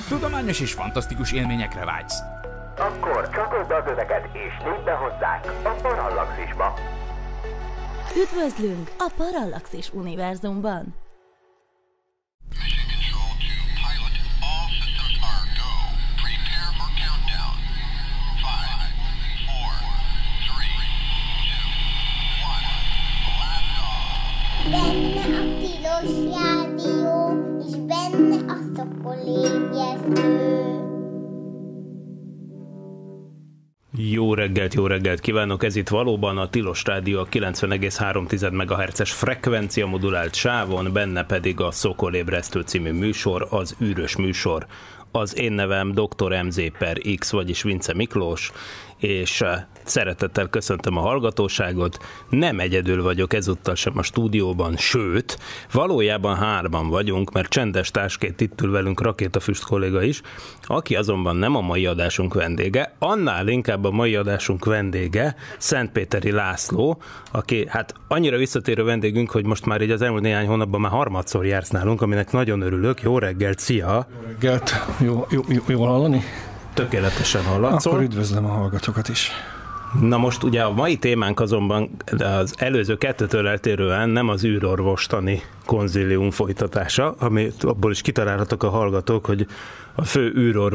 Tudományos és fantasztikus élményekre vágysz? Akkor csatold be az öveket és lépj be hozzánk a Parallaxisba! Üdvözlünk a Parallaxis univerzumban! Benne a tilos rádió, és benne a szokolébresztő. Jó reggelt kívánok! Ez itt valóban a Tilos Rádió, a 90,3 MHz-es frekvencia modulált sávon, benne pedig a Szokolébresztő című műsor, az űrös műsor. Az én nevem Dr. MZ per X, vagyis Vince Miklós, és szeretettel köszöntöm a hallgatóságot. Nem egyedül vagyok ezúttal sem a stúdióban, sőt, valójában hárman vagyunk, mert csendes társként itt ül velünk Rakétafüst kolléga is, aki azonban nem a mai adásunk vendége, annál inkább a mai adásunk vendége Szentpéteri László, aki hát annyira visszatérő vendégünk, hogy most már így az elmúlt néhány hónapban már harmadszor jársz nálunk, aminek nagyon örülök. Jó reggelt, szia! Jó reggelt! Jól hallani? Tökéletesen hallatszol. Akkor üdvözlöm a hallgatókat is. Na most ugye a mai témánk azonban az előző kettőtől eltérően nem az űrorvostani konzílium folytatása, amit abból is kitalálhatok a hallgatók, hogy a fő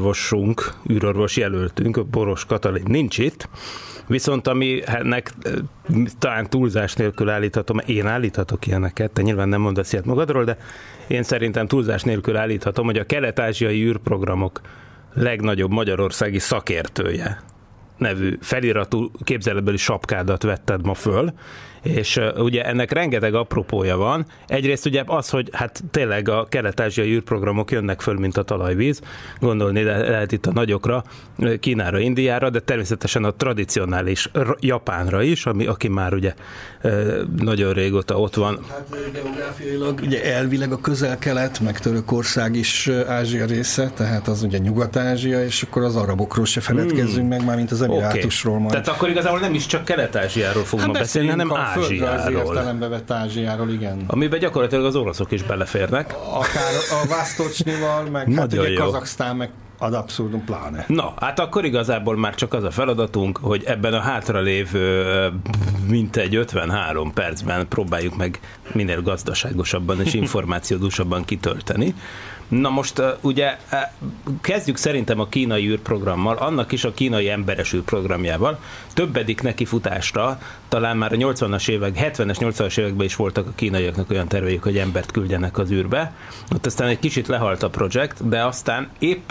űrorvos jelöltünk, Boros Katalin nincs itt, viszont aminek talán túlzás nélkül állíthatom, én állíthatok ilyeneket, te nyilván nem mondasz ilyet magadról, de én szerintem túlzás nélkül állíthatom, hogy a kelet-ázsiai űrprogramok legnagyobb magyarországi szakértője nevű feliratú képzeletbeli sapkádat vetted ma föl, és ugye ennek rengeteg apropója van. Egyrészt ugye az, hogy hát tényleg a kelet-ázsiai űrprogramok jönnek föl, mint a talajvíz, gondolni lehet itt a nagyokra, Kínára, Indiára, de természetesen a tradicionális Japánra is, aki már ugye nagyon régóta ott van. Hát geográfiailag ugye elvileg a Közel-Kelet, meg Törökország is Ázsia része, tehát az ugye Nyugat-Ázsia, és akkor az arabokról se feledkezzünk meg, már mint az Emirátusról majd. Tehát akkor igazából nem is csak Kelet-Ázsiáról fogunk beszélni, hanem Ázsiáról. Értelembe vett Ázsiáról, igen. Amiben gyakorlatilag az oroszok is beleférnek. Akár a Vásztocsnival, meg hát ugye Kazaksztán, meg ad abszurdum pláne. Na, hát akkor igazából már csak az a feladatunk, hogy ebben a hátralévő mintegy 53 percben próbáljuk meg minél gazdaságosabban és információdúsabban kitölteni. Na most ugye kezdjük szerintem a kínai űrprogrammal, annak is a kínai emberes űrprogramjával. Többedik nekifutásra, talán már a 80-as évek, 70-es, 80-as években is voltak a kínaiaknak olyan terveik, hogy embert küldjenek az űrbe. Ott aztán egy kicsit lehalt a projekt, de aztán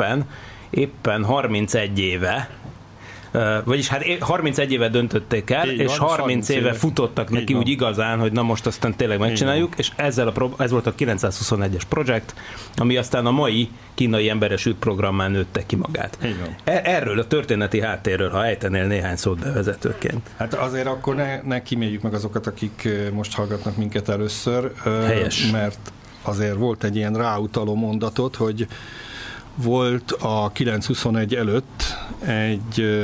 éppen 31 éve, vagyis hát 31 éve döntötték el, így és van, 30 éve futottak neki úgy igazán, hogy na most aztán tényleg megcsináljuk, és ez volt a 921-es projekt, ami aztán a mai kínai emberes űrprogrammán nőtte ki magát. Erről a történeti háttérről, ha ejtenél néhány szót bevezetőként. Hát azért akkor ne kíméljük meg azokat, akik most hallgatnak minket először. Helyes. Mert azért volt egy ilyen ráutaló mondatot, hogy volt a 921 előtt egy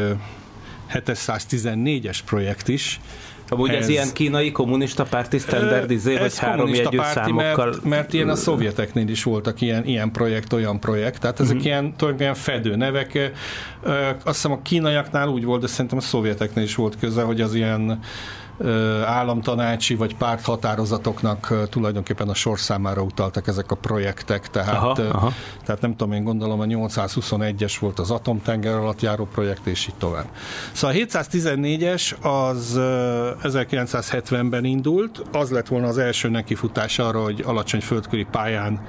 714-es projekt is. Ugye ez ilyen kínai kommunista párti standard vagy háromjegyű számokkal? Mert ilyen a szovjeteknél is voltak ilyen projekt, olyan projekt, tehát ezek ilyen fedő nevek. Azt hiszem a kínaiaknál úgy volt, de szerintem a szovjeteknél is volt köze, hogy az ilyen államtanácsi vagy párthatározatoknak tulajdonképpen a sorszámára utaltak ezek a projektek, tehát nem tudom, én gondolom a 821-es volt az atomtenger alatt járó projekt, és így tovább. Szóval a 714-es az 1970-ben indult, az lett volna az első nekifutás arra, hogy alacsony földköri pályán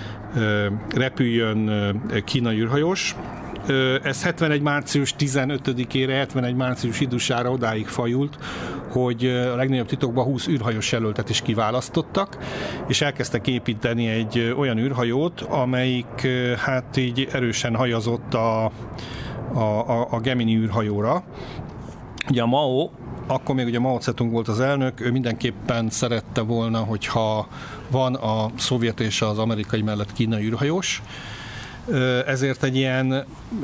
repüljön kínai űrhajós. Ez 71. március 15-ére, 71. március idusára odáig fajult, hogy a legnagyobb titokban 20 űrhajós jelöltet is kiválasztottak, és elkezdtek építeni egy olyan űrhajót, amelyik hát így erősen hajazott a Gemini űrhajóra. Ugye a Mao, akkor még ugye Mao Zedong volt az elnök, ő mindenképpen szerette volna, hogyha van a szovjet és az amerikai mellett kínai űrhajós, ezért egy ilyen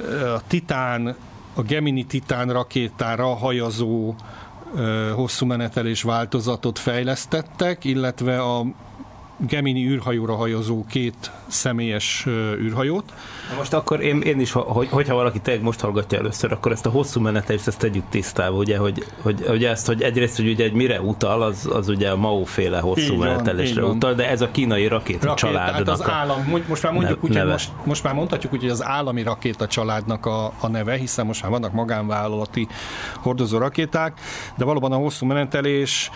a Gemini Titán rakétára hajazó hosszú menetelés változatot fejlesztettek, illetve Gemini űrhajóra hajozó 2 személyes űrhajót. Most akkor én is, hogyha valaki tényleg most hallgatja először, akkor ezt a hosszú menetelést ezt tegyük tisztába, ugye, hogy ezt, hogy egyrészt, hogy ugye mire utal, az ugye a Mao-féle hosszú menetelésre utal, de ez a kínai rakéta családnak hát az állam, most már mondjuk úgy, hogy most már mondhatjuk úgy, hogy az állami rakéta családnak a neve, hiszen most már vannak magánvállalati hordozó rakéták, de valóban a hosszú menetelés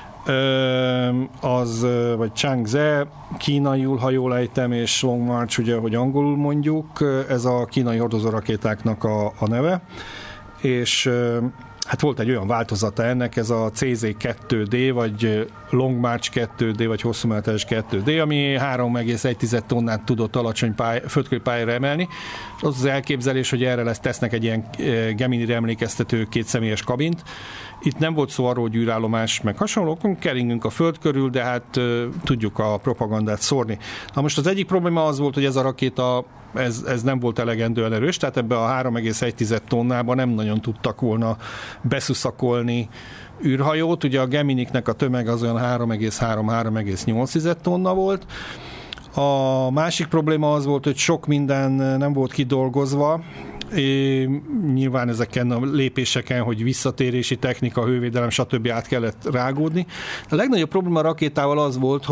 az, vagy Chang'e, kínaiul, ha jól ejtem, és Long March, ugye, hogy angolul mondjuk, ez a kínai hordozó rakétáknak a neve, és hát volt egy olyan változata ennek, ez a CZ-2D, vagy Long March 2D, vagy hosszú menetelés 2D, ami 3,1 tonnát tudott alacsony földkörüli pályára emelni. Az elképzelés, hogy erre tesznek egy ilyen Gemini-re emlékeztető 2 személyes kabint. Itt nem volt szó arról, hogy űrállomás, meg hasonlók, keringünk a föld körül, de hát tudjuk a propagandát szórni. Na most az egyik probléma az volt, hogy ez a rakéta ez nem volt elegendően erős, tehát ebbe a 3,1 tonnába nem nagyon tudtak volna beszuszakolni űrhajót. Ugye a Geminiknek a tömeg az olyan 3,3-3,8 tonna volt. A másik probléma az volt, hogy sok minden nem volt kidolgozva, nyilván ezeken a lépéseken, hogy visszatérési technika, hővédelem, stb. Át kellett rágódni. A legnagyobb probléma a rakétával az volt,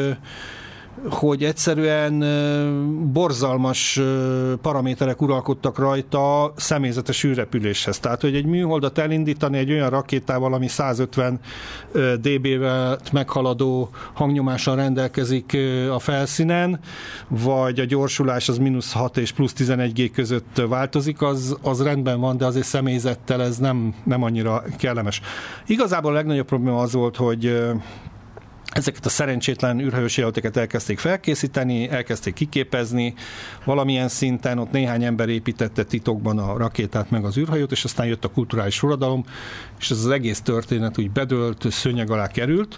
hogy egyszerűen borzalmas paraméterek uralkodtak rajta személyzetes űrrepüléshez. Tehát, hogy egy műholdat elindítani egy olyan rakétával, ami 150 dB-vel meghaladó hangnyomással rendelkezik a felszínen, vagy a gyorsulás az -6 és plusz 11 G között változik, az rendben van, de azért személyzettel ez nem annyira kellemes. Igazából a legnagyobb probléma az volt, hogy ezeket a szerencsétlen űrhajós jelölteket elkezdték felkészíteni, elkezdték kiképezni, valamilyen szinten ott néhány ember építette titokban a rakétát meg az űrhajót, és aztán jött a kulturális forradalom, és ez az egész történet úgy bedőlt, szőnyeg alá került,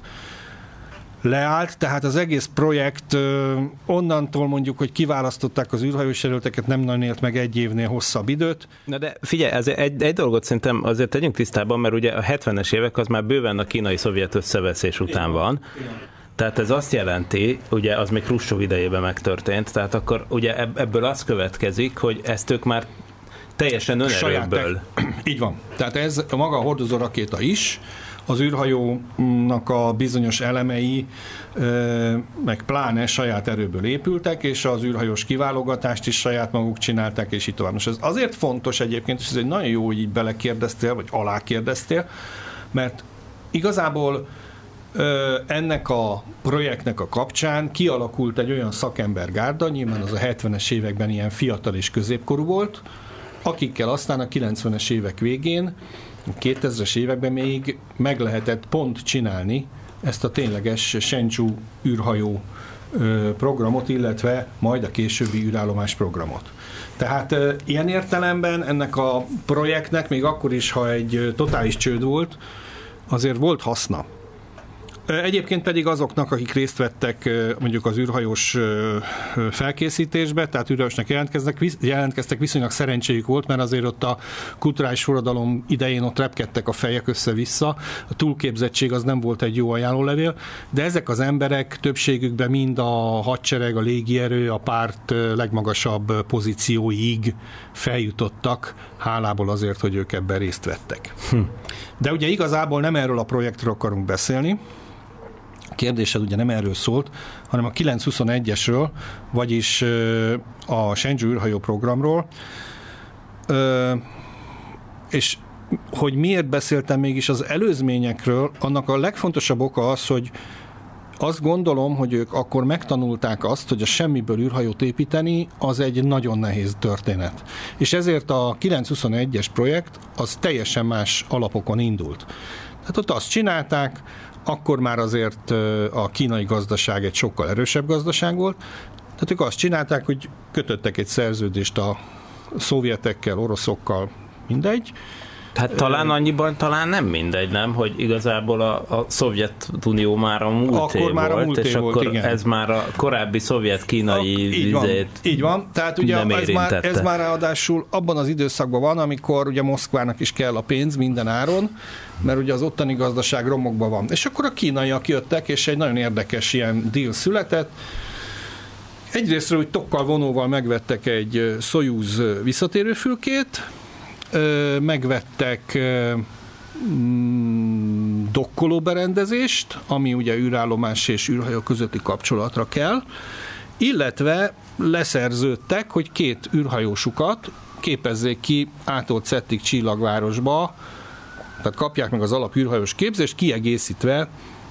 leállt, tehát az egész projekt onnantól mondjuk, hogy kiválasztották az űrhajós jelölteket, nem nagyon élt meg 1 évnél hosszabb időt. Na de figyelj, egy dolgot szerintem azért tegyünk tisztában, mert ugye a 70-es évek az már bőven a kínai-szovjet összeveszés után van. Tehát ez azt jelenti, ugye az még Hruscsov idejében megtörtént, tehát akkor ugye ebből az következik, hogy ezt ők már teljesen önerőből. Így van. Tehát ez a maga a hordozó rakéta is, az űrhajónak a bizonyos elemei, meg pláne saját erőből épültek, és az űrhajós kiválogatást is saját maguk csinálták, és így tovább. Most ez azért fontos egyébként, és ez egy nagyon jó, hogy így belekérdeztél, vagy alákérdeztél, mert igazából ennek a projektnek a kapcsán kialakult egy olyan szakembergárda, nyilván az a 70-es években ilyen fiatal és középkorú volt, akikkel aztán a 90-es évek végén, 2000-es években még meg lehetett pont csinálni ezt a tényleges Shenzhou űrhajó programot, illetve majd a későbbi űrállomás programot. Tehát ilyen értelemben ennek a projektnek, még akkor is, ha egy totális csőd volt, azért volt haszna. Egyébként pedig azoknak, akik részt vettek mondjuk az űrhajós felkészítésbe, tehát űrhajósnak jelentkeztek, viszonylag szerencséjük volt, mert azért ott a kulturális forradalom idején ott repkedtek a fejek össze-vissza, a túlképzettség az nem volt egy jó ajánlólevél, de ezek az emberek többségükben mind a hadsereg, a légierő, a párt legmagasabb pozícióig feljutottak, hálából azért, hogy ők ebben részt vettek. De ugye igazából nem erről a projektről akarunk beszélni, a kérdésed ugye nem erről szólt, hanem a 921-esről, vagyis a Shenzhou űrhajó programról, és hogy miért beszéltem mégis az előzményekről, annak a legfontosabb oka az, hogy azt gondolom, hogy ők akkor megtanulták azt, hogy a semmiből űrhajót építeni, az egy nagyon nehéz történet. És ezért a 921-es projekt az teljesen más alapokon indult. Tehát ott azt csinálták, akkor már azért a kínai gazdaság egy sokkal erősebb gazdaság volt, tehát ők azt csinálták, hogy kötöttek egy szerződést a szovjetekkel, oroszokkal, mindegy, Hát talán annyiban talán nem mindegy, nem? Hogy igazából a Szovjetunió már a múlté volt, és akkor igen. Ez már a korábbi szovjet-kínai vizét így van. Tehát ugye ez már ráadásul abban az időszakban van, amikor ugye Moszkvának is kell a pénz minden áron, mert ugye az ottani gazdaság romokban van. És akkor a kínaiak jöttek, és egy nagyon érdekes ilyen deal született. Egyrésztről, hogy tokkal vonóval megvettek egy Szojuz visszatérőfülkét, megvettek dokkolóberendezést, ami ugye űrállomás és űrhajó közötti kapcsolatra kell, illetve leszerződtek, hogy 2 űrhajósukat képezzék ki A-tól Z-ig Csillagvárosba, tehát kapják meg az alap űrhajós képzést, kiegészítve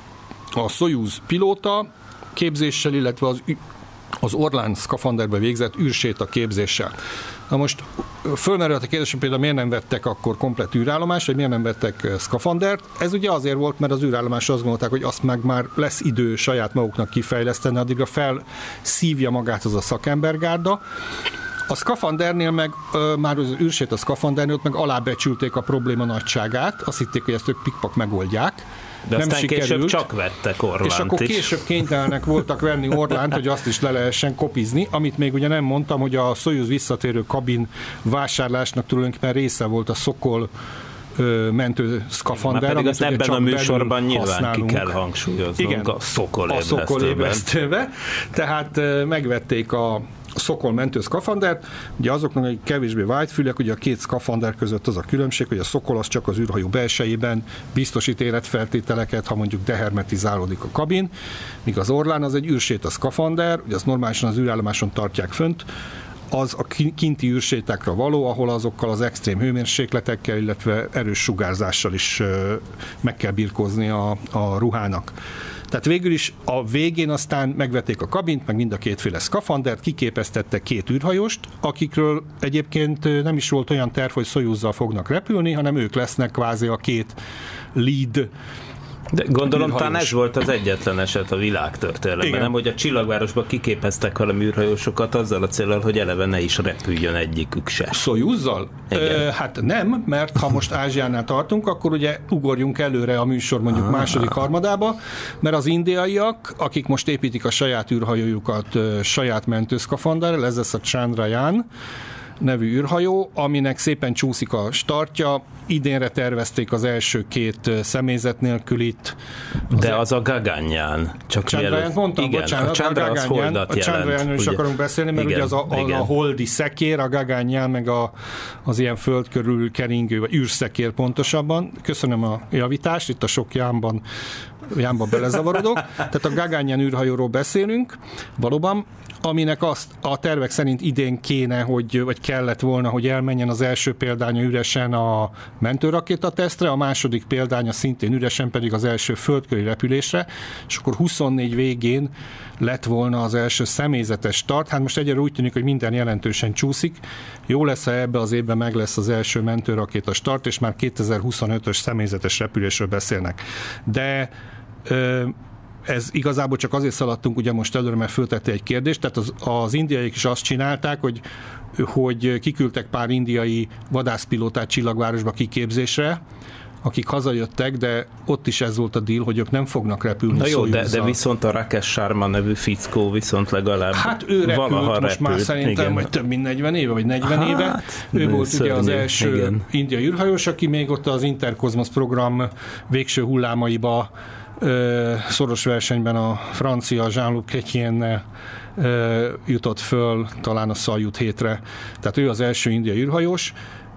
a Szojuz pilóta képzéssel, illetve az Orlán szkafanderbe végzett űrséta képzéssel. Na most fölmerült a kérdés, hogy például miért nem vettek akkor komplett űrállomást, vagy miért nem vettek szkafandert. Ez ugye azért volt, mert az űrállomásra azt gondolták, hogy azt meg már lesz idő saját maguknak kifejleszteni, addigra felszívja magát az a szakembergárda. A szkafandernél meg, már az űrséta szkafandernél ott meg alábecsülték a probléma nagyságát, azt hitték, hogy ezt ők pikpak megoldják. De nem aztán sikerült, később csak vettek Orlánt és akkor később kénytelenek voltak venni Orlánt, hogy azt is le lehessen kopizni, amit még ugye nem mondtam, hogy a Szojuz visszatérő kabin vásárlásnak tulajdonképpen része volt a Szokol mentő szkafander, amit ebben a műsorban nyilván ki kell hangsúlyoznunk a Szokol ébresztőbe. Tehát megvették a Szokol mentő szkafandert, ugye azoknak, akik kevésbé vágyfülek, ugye a 2 szkafander között az a különbség, hogy a Szokol az csak az űrhajó belsejében biztosít életfeltételeket, ha mondjuk dehermetizálódik a kabin, míg az Orlán az egy űrséta szkafander, ugye azt normálisan az űrállomáson tartják fönt, az a kinti űrsétákra való, ahol azokkal az extrém hőmérsékletekkel, illetve erős sugárzással is meg kell birkózni a ruhának. Tehát végül is a végén aztán megvették a kabint, meg mind a 2 szkafandert, kiképeztettek 2 űrhajóst, akikről egyébként nem is volt olyan terv, hogy Szojuzzal fognak repülni, hanem ők lesznek kvázi a 2 lead. De gondolom, talán ez volt az egyetlen eset a világtörténelemben, nem, hogy a Csillagvárosba kiképeztek valami űrhajósokat azzal a céllal, hogy eleve ne is repüljön egyikük se. Szojuzzal? Hát nem, mert ha most Ázsiánál tartunk, akkor ugye ugorjunk előre a műsor mondjuk második harmadába, mert az indiaiak, akik most építik a saját űrhajójukat saját mentőszkafanderrel, ez lesz a Chandrayaan nevű űrhajó, aminek szépen csúszik a startja. Idénre tervezték az első 2 személyzet nélkülit. De az a Gaganyán. Csak Chandrayánt mondtam, igen, bocsánat, a Chandra az holdat a Chandrayánról is akarunk beszélni, mert igen, ugye az a holdi szekér, a Gaganyán, meg az ilyen föld körül keringő, vagy űrszekér pontosabban. Köszönöm a javítást, itt a sok jámba belezavarodok. Tehát a Gaganyán űrhajóról beszélünk, valóban, aminek a tervek szerint idén kéne, vagy kellett volna, hogy elmenjen az első példánya üresen a mentőrakétatesztre, a második példánya szintén üresen pedig az első földköri repülésre, és akkor 24 végén lett volna az első személyzetes start. Hát most egyre úgy tűnik, hogy minden jelentősen csúszik. Jó lesz, ha ebbe az évben meg lesz az első mentőrakéta start, és már 2025-ös személyzetes repülésről beszélnek. De ez igazából csak azért szaladtunk ugye most előre, mert föltette egy kérdést, tehát az indiaiak is azt csinálták, hogy kiküldtek pár indiai vadászpilótát Csillagvárosba kiképzésre, akik hazajöttek, de ott is ez volt a deal, hogy ők nem fognak repülni. Na jó, de viszont a Rakesh Sharma nevű fickó viszont legalább hát ő repült most már szerintem, vagy több mint 40 éve, vagy 40 éve. Ő volt szörnyű, ugye az első indiai űrhajós, aki még ott az Intercosmos program végső hullámaiba szoros versenyben a francia Jean-Luc Chrétiennel jutott föl, talán a Szajut 7-re. Tehát ő az első indiai űrhajós.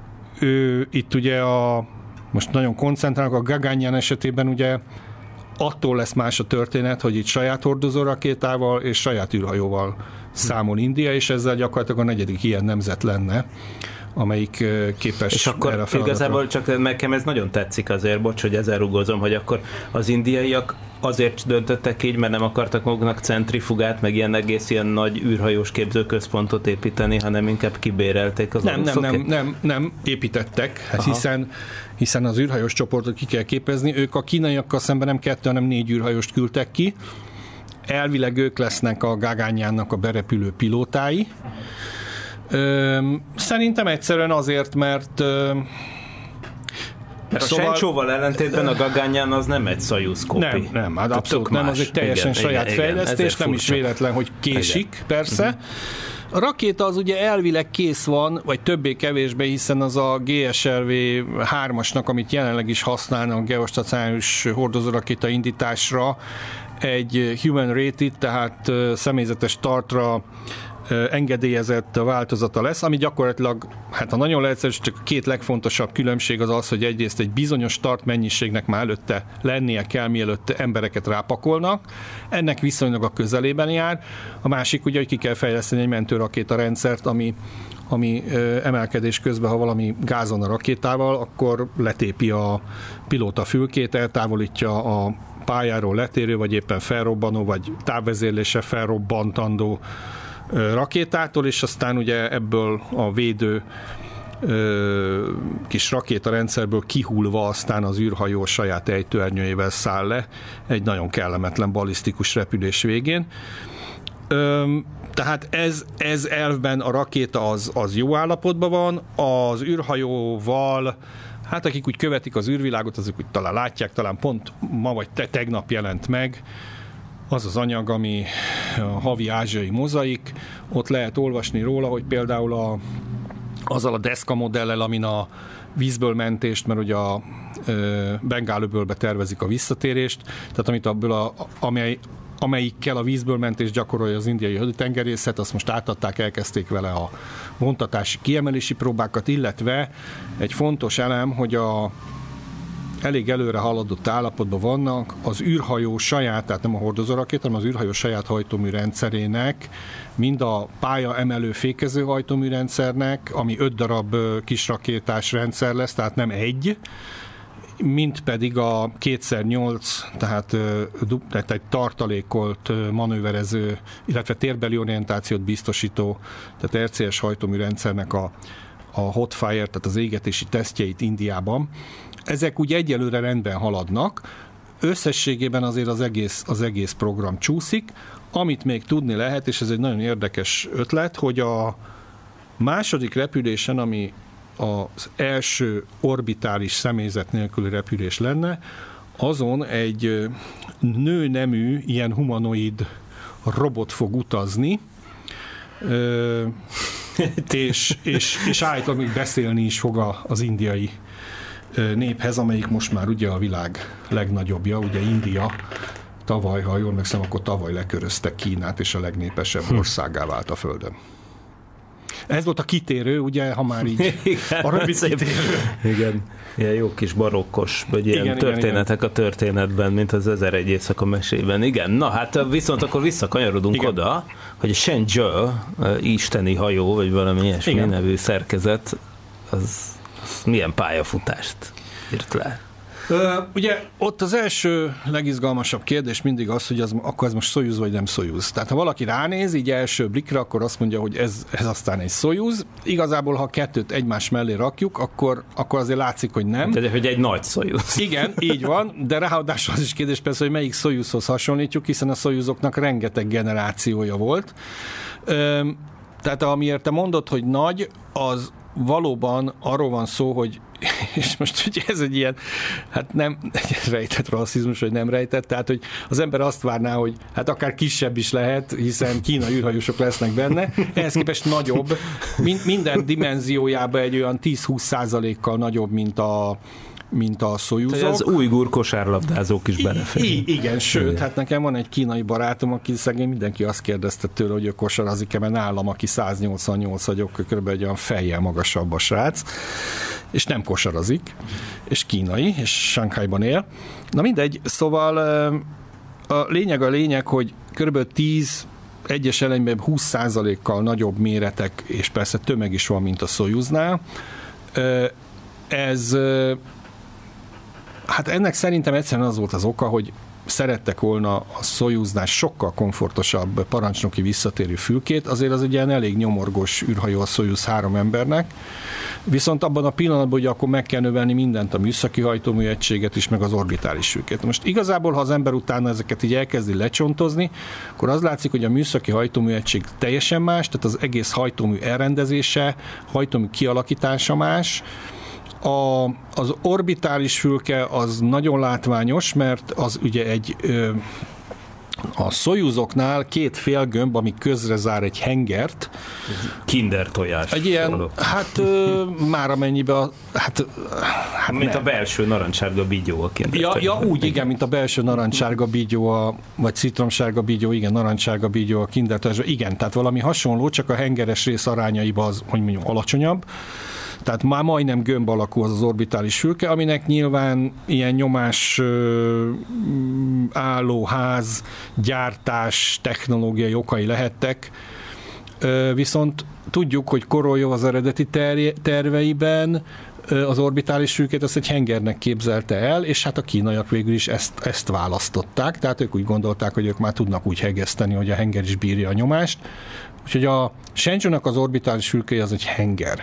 Ő itt ugye most nagyon koncentrálnak a Gaganyán esetében, ugye attól lesz más a történet, hogy itt saját hordozórakétával és saját űrhajóval számol India, és ezzel gyakorlatilag a 4. ilyen nemzet lenne, amelyik képes és akkor erre a feladatra. Igazából csak nekem ez nagyon tetszik azért, bocs, hogy ezzel rugózom, hogy akkor az indiaiak azért döntöttek így, mert nem akartak maguknak centrifugát, meg egész ilyen nagy űrhajós képzőközpontot építeni, hanem inkább kibérelték az Nem építettek, hát hiszen az űrhajós csoportot ki kell képezni. Ők a kínaiakkal szemben nem 2, hanem 4 űrhajóst küldtek ki. Elvileg ők lesznek a Gaganyánnak a berepülő pilótái. Szerintem egyszerűen azért, mert Mert a Shenzhouval ellentétben a Gaganyán az nem egy Soyuz kopi. Nem, hát abszolút nem, az egy teljesen saját fejlesztés, nem is véletlen, hogy késik, persze. A rakéta az ugye elvileg kész van, vagy többé-kevésbé, hiszen az a GSLV 3-asnak, amit jelenleg is használnak a geostacionáris hordozórakéta indításra, egy human rated, tehát személyzetes tartra engedélyezett változata lesz, ami gyakorlatilag, hát ha nagyon leegyszerűsítjük, csak a két legfontosabb különbség az az, hogy egyrészt egy bizonyos tart mennyiségnek már előtte lennie kell, mielőtt embereket rápakolnak. Ennek viszonylag a közelében jár. A másik ugye, hogy ki kell fejleszteni egy mentőrakéta rendszert, ami emelkedés közben, ha valami gázon a rakétával, akkor letépi a pilóta fülkét, eltávolítja a pályáról letérő, vagy éppen felrobbanó, vagy távvezérlése felrobbantandó rakétától, és aztán ugye ebből a védő kis rakétarendszerből kihulva aztán az űrhajó saját ejtőernyőjével száll le egy nagyon kellemetlen balisztikus repülés végén. Tehát ez elvben a rakéta az jó állapotban van, az űrhajóval, hát akik úgy követik az űrvilágot, azok úgy talán látják, talán pont ma vagy tegnap jelent meg az az anyag, ami a havi ázsiai mozaik, ott lehet olvasni róla, hogy például azzal a deszka modellel, amin a vízből mentést, mert ugye a Bengál-öbölbe tervezik a visszatérést, tehát amit abból amelyikkel a vízből mentést gyakorolja az indiai haditengerészet, azt most átadták, elkezdték vele a vontatási kiemelési próbákat, illetve egy fontos elem, hogy elég előre haladott állapotban vannak az űrhajó saját, tehát nem a hordozórakéta, hanem az űrhajó saját hajtómű rendszerének, mind a pálya emelő fékező hajtómű rendszernek, ami 5 darab kisrakétás rendszer lesz, tehát nem egy, mint pedig a 2x8, tehát egy tartalékolt manőverező, illetve térbeli orientációt biztosító, tehát RCS hajtómű rendszernek a Hotfire, tehát az égetési tesztjeit Indiában. Ezek úgy egyelőre rendben haladnak, összességében azért az egész program csúszik. Amit még tudni lehet, és ez egy nagyon érdekes ötlet, hogy a második repülésen, ami az első orbitális személyzet nélküli repülés lenne, azon egy nőnemű, ilyen humanoid robot fog utazni, és állítólag még beszélni is fog az indiai néphez, amelyik most már ugye a világ legnagyobbja, ugye India tavaly, ha jól megszem, akkor tavaly lekörözte Kínát, és a legnépesebb országá vált a Földön. Ez volt a kitérő, ugye, ha már így a rövid kitérő. Igen, ilyen jó kis barokkos, vagy ilyen történetek a történetben, mint az 1001 éjszaka mesében. Igen, na hát viszont akkor visszakanyarodunk oda, hogy a Shenzhou isteni hajó, vagy valami ilyesmi nevű szerkezet, az milyen pályafutást írt le? Ugye ott az első legizgalmasabb kérdés mindig az, hogy akkor ez most Soyuz vagy nem Soyuz. Tehát ha valaki ránéz így első blikra, akkor azt mondja, hogy ez aztán egy Soyuz. Igazából, ha a kettőt egymás mellé rakjuk, akkor azért látszik, hogy nem. Tehát, hogy egy nagy Soyuz. Igen, így van, de ráadásul az is kérdés persze, hogy melyik Soyuzhoz hasonlítjuk, hiszen a Soyuzoknak rengeteg generációja volt. Tehát amiért te mondod, hogy nagy, az valóban arról van szó, hogy, és most ugye ez egy ilyen, hát nem egy rejtett rasszizmus, vagy nem rejtett, tehát hogy az ember azt várná, hogy hát akár kisebb is lehet, hiszen kínai űrhajósok lesznek benne, ehhez képest nagyobb, minden dimenziójában egy olyan 10-20%-kal nagyobb, mint a Soyuzok. Tehát az ujgur kosárlabdázók is beleférnek. Igen, sőt, hát nekem van egy kínai barátom, aki szegény mindenki azt kérdezte tőle, hogy ő kosarazik-e, mert nálam, aki 188 vagyok, kb. Egy olyan fejjel magasabb a srác, és nem kosarazik, és kínai, és Shanghaiban él. Na mindegy, szóval a lényeg, hogy kb. 10 egyes elemben 20%-kal nagyobb méretek, és persze tömeg is van, mint a Soyuznál. Hát ennek szerintem egyszerűen az volt az oka, hogy szerettek volna a Soyuznál sokkal komfortosabb parancsnoki visszatérő fülkét, azért az egy ilyen elég nyomorgós űrhajó a Soyuz 3 embernek, viszont abban a pillanatban, hogy akkor meg kell növelni mindent, a műszaki hajtómű egységet is, meg az orbitális fülkét. Most igazából, ha az ember utána ezeket így elkezdi lecsontozni, akkor az látszik, hogy a műszaki hajtómű egység teljesen más, tehát az egész hajtómű elrendezése, hajtómű kialakítása más, Az orbitális fülke az nagyon látványos, mert az ugye a Szojuzoknál 2 félgömb, ami közre zár egy hengert. Kinder tojás. Egy ilyen, már amennyiben, mint a belső narancssárga bígyó a Kinder tojás. Ja, úgy, igen, mint a belső narancssárga bígyó, vagy citromsárga bígyó, igen, narancssárga bígyó a Kinder tojásban. Igen, tehát valami hasonló, csak a hengeres rész arányaiban az, hogy mondjam, alacsonyabb. Tehát már majdnem gömb alakú az orbitális fülke, aminek nyilván ilyen nyomás állóház, gyártás, technológiai okai lehettek. Viszont tudjuk, hogy Koroljov az eredeti terveiben az orbitális fülkét azt egy hengernek képzelte el, és hát a kínaiak végül is ezt választották, tehát ők úgy gondolták, hogy ők már tudnak úgy hegeszteni, hogy a henger is bírja a nyomást. Úgyhogy a Shenzhou-nak az orbitális fülkéje az egy henger.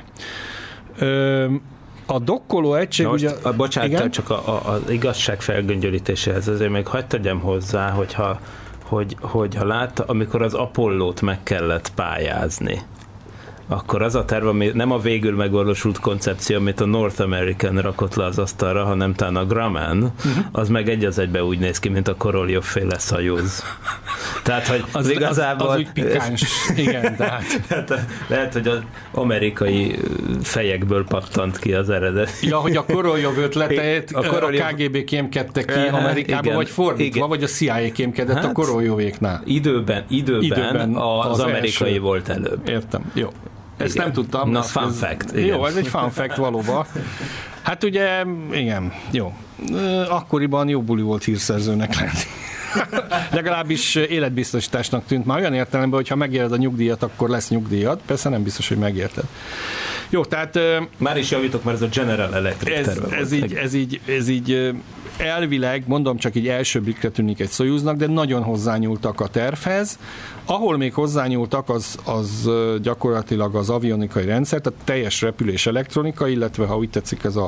A dokkoló egység... Most, ugye, bocsánat, igen? csak az igazság felgöngyölítéséhez azért még hagyd tegyem hozzá, hogyha látta, amikor az Apollót meg kellett pályázni, akkor az a terv, ami nem a végül megvalósult koncepció, amit a North American rakott le az asztalra, hanem talán a Grumman, az meg egy az egybe úgy néz ki, mint a Koroljov-féle Szajuz. Tehát, hogy az igazából... Az úgy pikáns, igen, tehát... Lehet, hogy az amerikai fejekből pattant ki az eredet. Ja, hogy a Koroljov ötleteit a KGB kémkedte ki Amerikába, igen, vagy fordítva, igen. Vagy a CIA kémkedett a Koroljovéknál. Időben az amerikai első volt előbb. Értem, jó. Ezt nem tudtam. Na, fun fact. Igen. Jó, ez egy fun fact valóban. Hát ugye, igen, jó. Akkoriban jó buli volt hírszerzőnek lenni. Legalábbis életbiztosításnak tűnt már olyan értelemben, hogy ha megéred a nyugdíjat, akkor lesz nyugdíjad. Persze nem biztos, hogy megérted. Jó, tehát... Már is javítok, mert ez a General Electric terve ez így elvileg, mondom, csak így első blikre tűnik egy Szojuznak, de nagyon hozzányúltak a tervhez. Ahol még hozzányúltak, az gyakorlatilag az avionikai rendszer, tehát teljes repülés elektronika, illetve ha úgy tetszik, ez a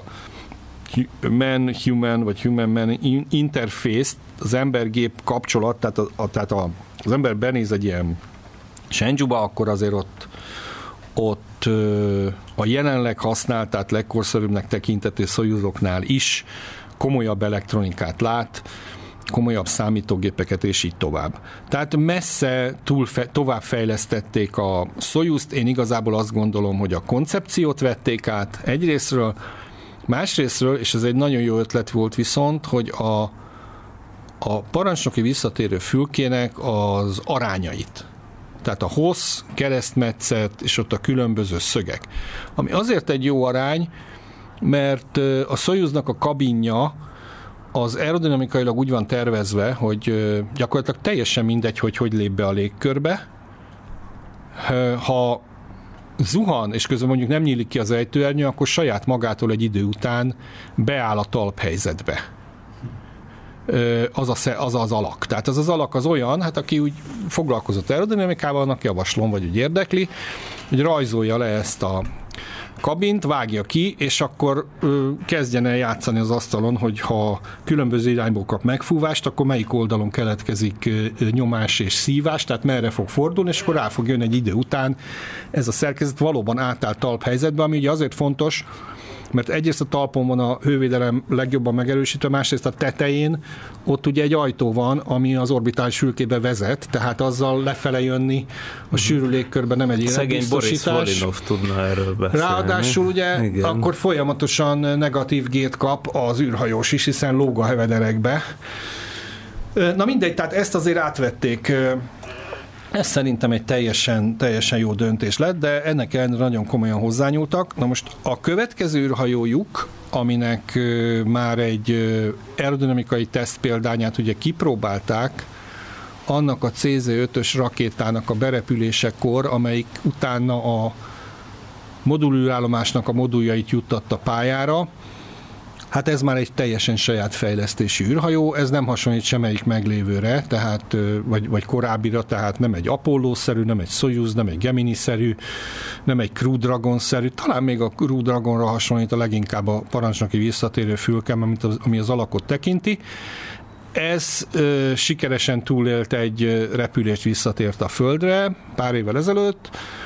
human-man interface, az ember-gép kapcsolat, tehát az ember benéz egy ilyen Shenzhouba, akkor azért ott a jelenleg használt, tehát legkorszerűbbnek tekintető Szojuzoknál is komolyabb elektronikát lát, komolyabb számítógépeket, és így tovább. Tehát messze tovább fejlesztették a Szojuzt, én igazából azt gondolom, hogy a koncepciót vették át egyrészről, másrészről, és ez egy nagyon jó ötlet volt viszont, hogy a parancsnoki visszatérő fülkének az arányait. Tehát a hossz, keresztmetszet, és ott a különböző szögek. Ami azért egy jó arány, mert a Szojuznak a kabinja az aerodinamikailag úgy van tervezve, hogy gyakorlatilag teljesen mindegy, hogy lép be a légkörbe. Ha zuhan, és közben mondjuk nem nyílik ki az ejtőernyő, akkor saját magától egy idő után beáll a talphelyzetbe. Az alak. Tehát az alak az olyan, hát aki úgy foglalkozott aerodinamikával, annak javaslom, vagy úgy érdekli, hogy rajzolja le ezt a kabint, vágja ki, és akkor kezdjen el játszani az asztalon, hogy ha különböző irányból kap megfúvást, akkor melyik oldalon keletkezik nyomás és szívás, tehát merre fog fordulni, és akkor rá fog jönni egy idő után. Ez a szerkezet valóban átáll talphelyzetbe, ami ugye azért fontos, mert egyrészt a talpon van a hővédelem legjobban megerősítve, másrészt a tetején ott ugye egy ajtó van, ami az orbitális fülkébe vezet, tehát azzal lefele jönni a sűrű légkörben nem egy életbiztosítás. Szegény Boris Volinov tudna erről beszélni. Ráadásul ugye igen. Akkor folyamatosan negatív gét kap az űrhajós is, hiszen lóg a hevederekbe. Na mindegy, tehát ezt azért átvették. Ez szerintem egy teljesen jó döntés lett, de ennek ellenére nagyon komolyan hozzányúltak. Na most a következő űrhajójuk, aminek már egy aerodinamikai teszt példányát ugye kipróbálták, annak a CZ-5-ös rakétának a berepülésekor, amelyik utána a modulűrállomásnak a moduljait juttatta pályára. Hát ez már egy teljesen saját fejlesztési űrhajó, ez nem hasonlít semmelyik meglévőre, tehát, vagy korábbira, tehát nem egy Apollo-szerű, nem egy Szojuz, nem egy Gemini-szerű, nem egy Crew Dragon-szerű, talán még a Crew Dragonra hasonlít a leginkább a parancsnoki visszatérő fülke, ami az alakot tekinti. Ez sikeresen túlélt egy repülést, visszatért a Földre pár évvel ezelőtt,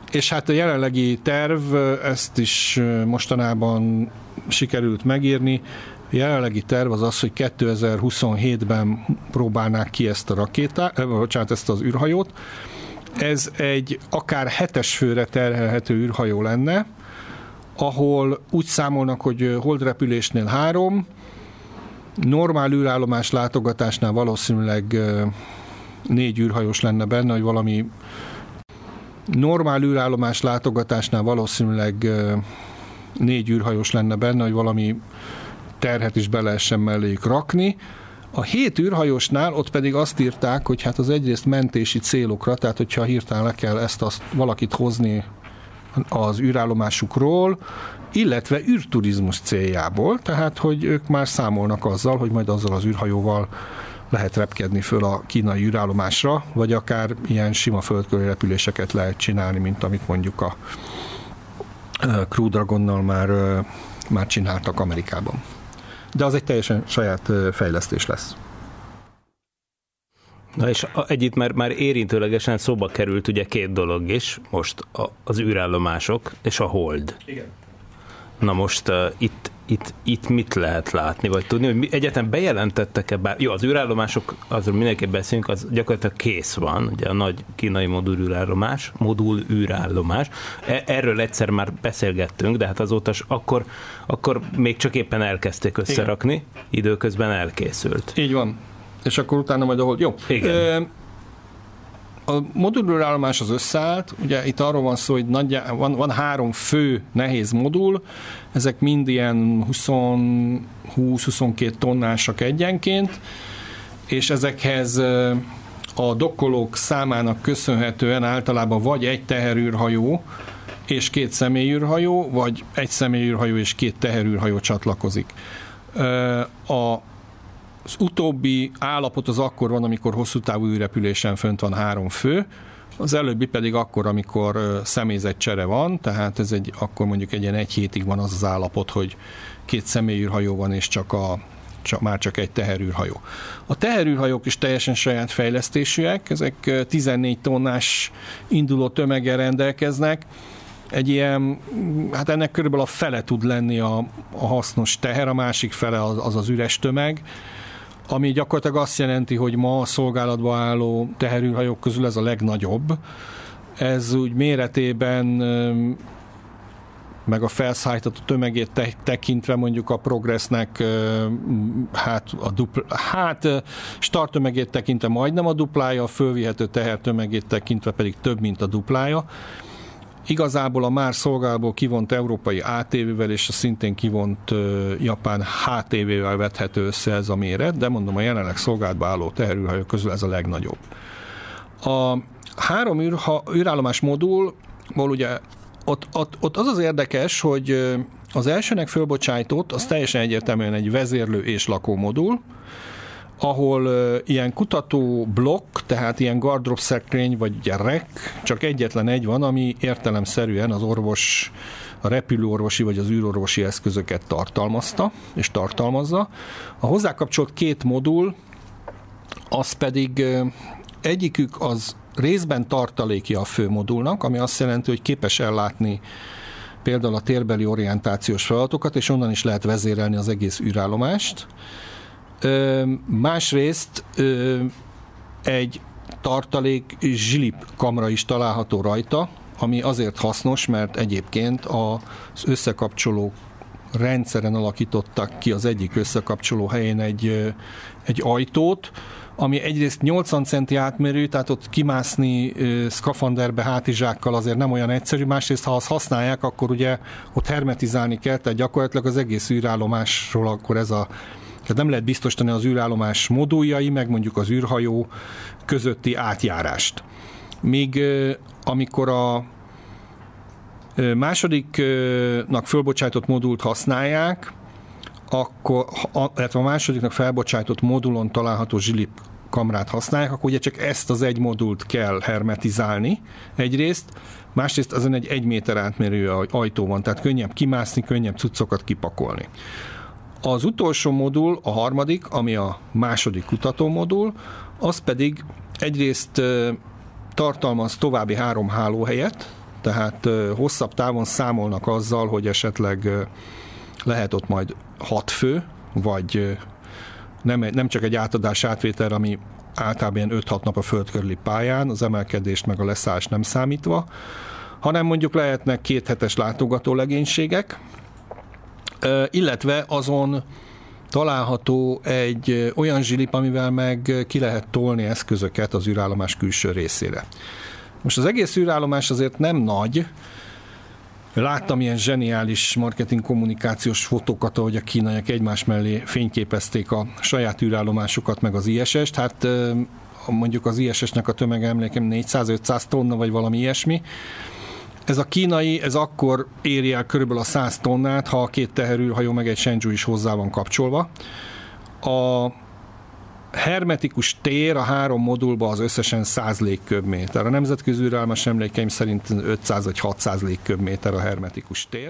És hát a jelenlegi terv, ezt is mostanában sikerült megírni, a jelenlegi terv az az, hogy 2027-ben próbálnák ki ezt a rakétát, ezt az űrhajót. Ez egy akár 7-es főre terhelhető űrhajó lenne, ahol úgy számolnak, hogy holdrepülésnél 3, normál űrállomás látogatásnál valószínűleg 4 űrhajós lenne benne, hogy valami normál űrállomás látogatásnál valószínűleg 4 űrhajós lenne benne, hogy valami terhet is be lehessen melléjük rakni. A 7 űrhajósnál ott pedig azt írták, hogy hát az egyrészt mentési célokra, tehát hogyha hirtelen le kell ezt valakit hozni az űrállomásukról, illetve űrturizmus céljából, tehát hogy ők már számolnak azzal, hogy majd azzal az űrhajóval lehet repkedni föl a kínai űrállomásra, vagy akár ilyen sima földkörüli repüléseket lehet csinálni, mint amit mondjuk a Crew Dragonnal már csináltak Amerikában. De az egy teljesen saját fejlesztés lesz. Na és együtt már érintőlegesen szóba került ugye 2 dolog is, most az űrállomások és a hold. Igen. Na most itt mit lehet látni, vagy tudni, hogy egyáltalán bejelentettek-e bár... Jó, az űrállomások, azról mindenképp beszélünk, az gyakorlatilag kész van, ugye a nagy kínai modul űrállomás. Erről egyszer már beszélgettünk, de hát azóta akkor még csak éppen elkezdték összerakni, igen. Időközben elkészült. Így van. És akkor utána majd ahol... Jó. Igen. A modulűrállomás az összeállt, ugye itt arról van szó, hogy van 3 fő nehéz modul, ezek mind ilyen 20-22 tonnásak egyenként, és ezekhez a dokkolók számának köszönhetően általában vagy egy teherűrhajó és 2 személyűrhajó, vagy egy személyűrhajó és 2 teherűrhajó csatlakozik. Az utóbbi állapot az akkor van, amikor hosszú távú űrrepülésen fönt van 3 fő, az előbbi pedig akkor, amikor személyzetcsere van, tehát ez akkor mondjuk egy ilyen 1 hétig van az állapot, hogy 2 személyűrhajó van, és már csak egy teherűrhajó. A teherűrhajók is teljesen saját fejlesztésűek, ezek 14 tonnás induló tömeggel rendelkeznek, egy ilyen, hát ennek körülbelül a fele tud lenni a hasznos teher, a másik fele az üres tömeg, ami gyakorlatilag azt jelenti, hogy ma a szolgálatban álló teherűrhajók közül ez a legnagyobb. Ez úgy méretében, meg a felszállítható tömegét tekintve mondjuk a Progressnek starttömegét tekintve majdnem a duplája, a fölvihető tehertömegét tekintve pedig több, mint a duplája. Igazából a már szolgálatból kivont európai ATV-vel és a szintén kivont japán HTV-vel vethető össze ez a méret, de mondom, a jelenleg szolgálatban álló teherűrhajók közül ez a legnagyobb. A 3 űrállomás modulból ugye ott az érdekes, hogy az elsőnek fölbocsájtott, az teljesen egyértelműen egy vezérlő és lakómodul, ahol ilyen kutató blokk, tehát ilyen gardrop szekrény vagy rek, csak egyetlen egy van, ami értelemszerűen az a repülőorvosi vagy az űrorvosi eszközöket tartalmazta és tartalmazza. A hozzá kapcsolt 2 modul, az pedig egyikük az részben tartalékja a fő modulnak, ami azt jelenti, hogy képes ellátni például a térbeli orientációs feladatokat, és onnan is lehet vezérelni az egész űrállomást. Másrészt egy tartalék zsilip kamra is található rajta, ami azért hasznos, mert egyébként az összekapcsoló rendszeren alakítottak ki az egyik összekapcsoló helyén egy ajtót, ami egyrészt 80 centi átmérő, tehát ott kimászni szkafanderbe, hátizsákkal azért nem olyan egyszerű, másrészt ha azt használják, akkor ugye ott hermetizálni kell, tehát gyakorlatilag az egész űrállomásról akkor tehát nem lehet biztosítani az űrállomás moduljai, meg mondjuk az űrhajó közötti átjárást. Míg amikor a másodiknak fölbocsájtott modult használják, akkor, illetve a másodiknak felbocsájtott modulon található zsilip kamrát használják, akkor ugye csak ezt az egy modult kell hermetizálni egyrészt, másrészt azon egy 1 méter átmérő ajtó van, tehát könnyebb kimászni, könnyebb cuccokat kipakolni. Az utolsó modul, a harmadik, ami a második kutatómodul, az pedig egyrészt tartalmaz további 3 hálóhelyet, tehát hosszabb távon számolnak azzal, hogy esetleg lehet ott majd 6 fő, vagy nem csak egy átadás átvétel, ami általában 5-6 nap a föld körüli pályán, az emelkedést meg a leszállást nem számítva, hanem mondjuk lehetnek 2 hetes látogató legénységek, illetve azon található egy olyan zsilip, amivel meg ki lehet tolni eszközöket az űrállomás külső részére. Most az egész űrállomás azért nem nagy. Láttam ilyen zseniális marketing kommunikációs fotókat, ahogy a kínaiak egymás mellé fényképezték a saját űrállomásukat, meg az ISS-t. Hát mondjuk az ISS-nek a tömege, emlékem 400-500 tonna, vagy valami ilyesmi. Ez a kínai, ez akkor éri el körülbelül a 100 tonnát, ha a 2 teherűrhajó meg egy Shenzhou is hozzá van kapcsolva. A hermetikus tér a 3 modulban az összesen 100 légköbméter. A nemzetközi űrállomás emlékeim szerint 500 vagy 600 légköbméter a hermetikus tér.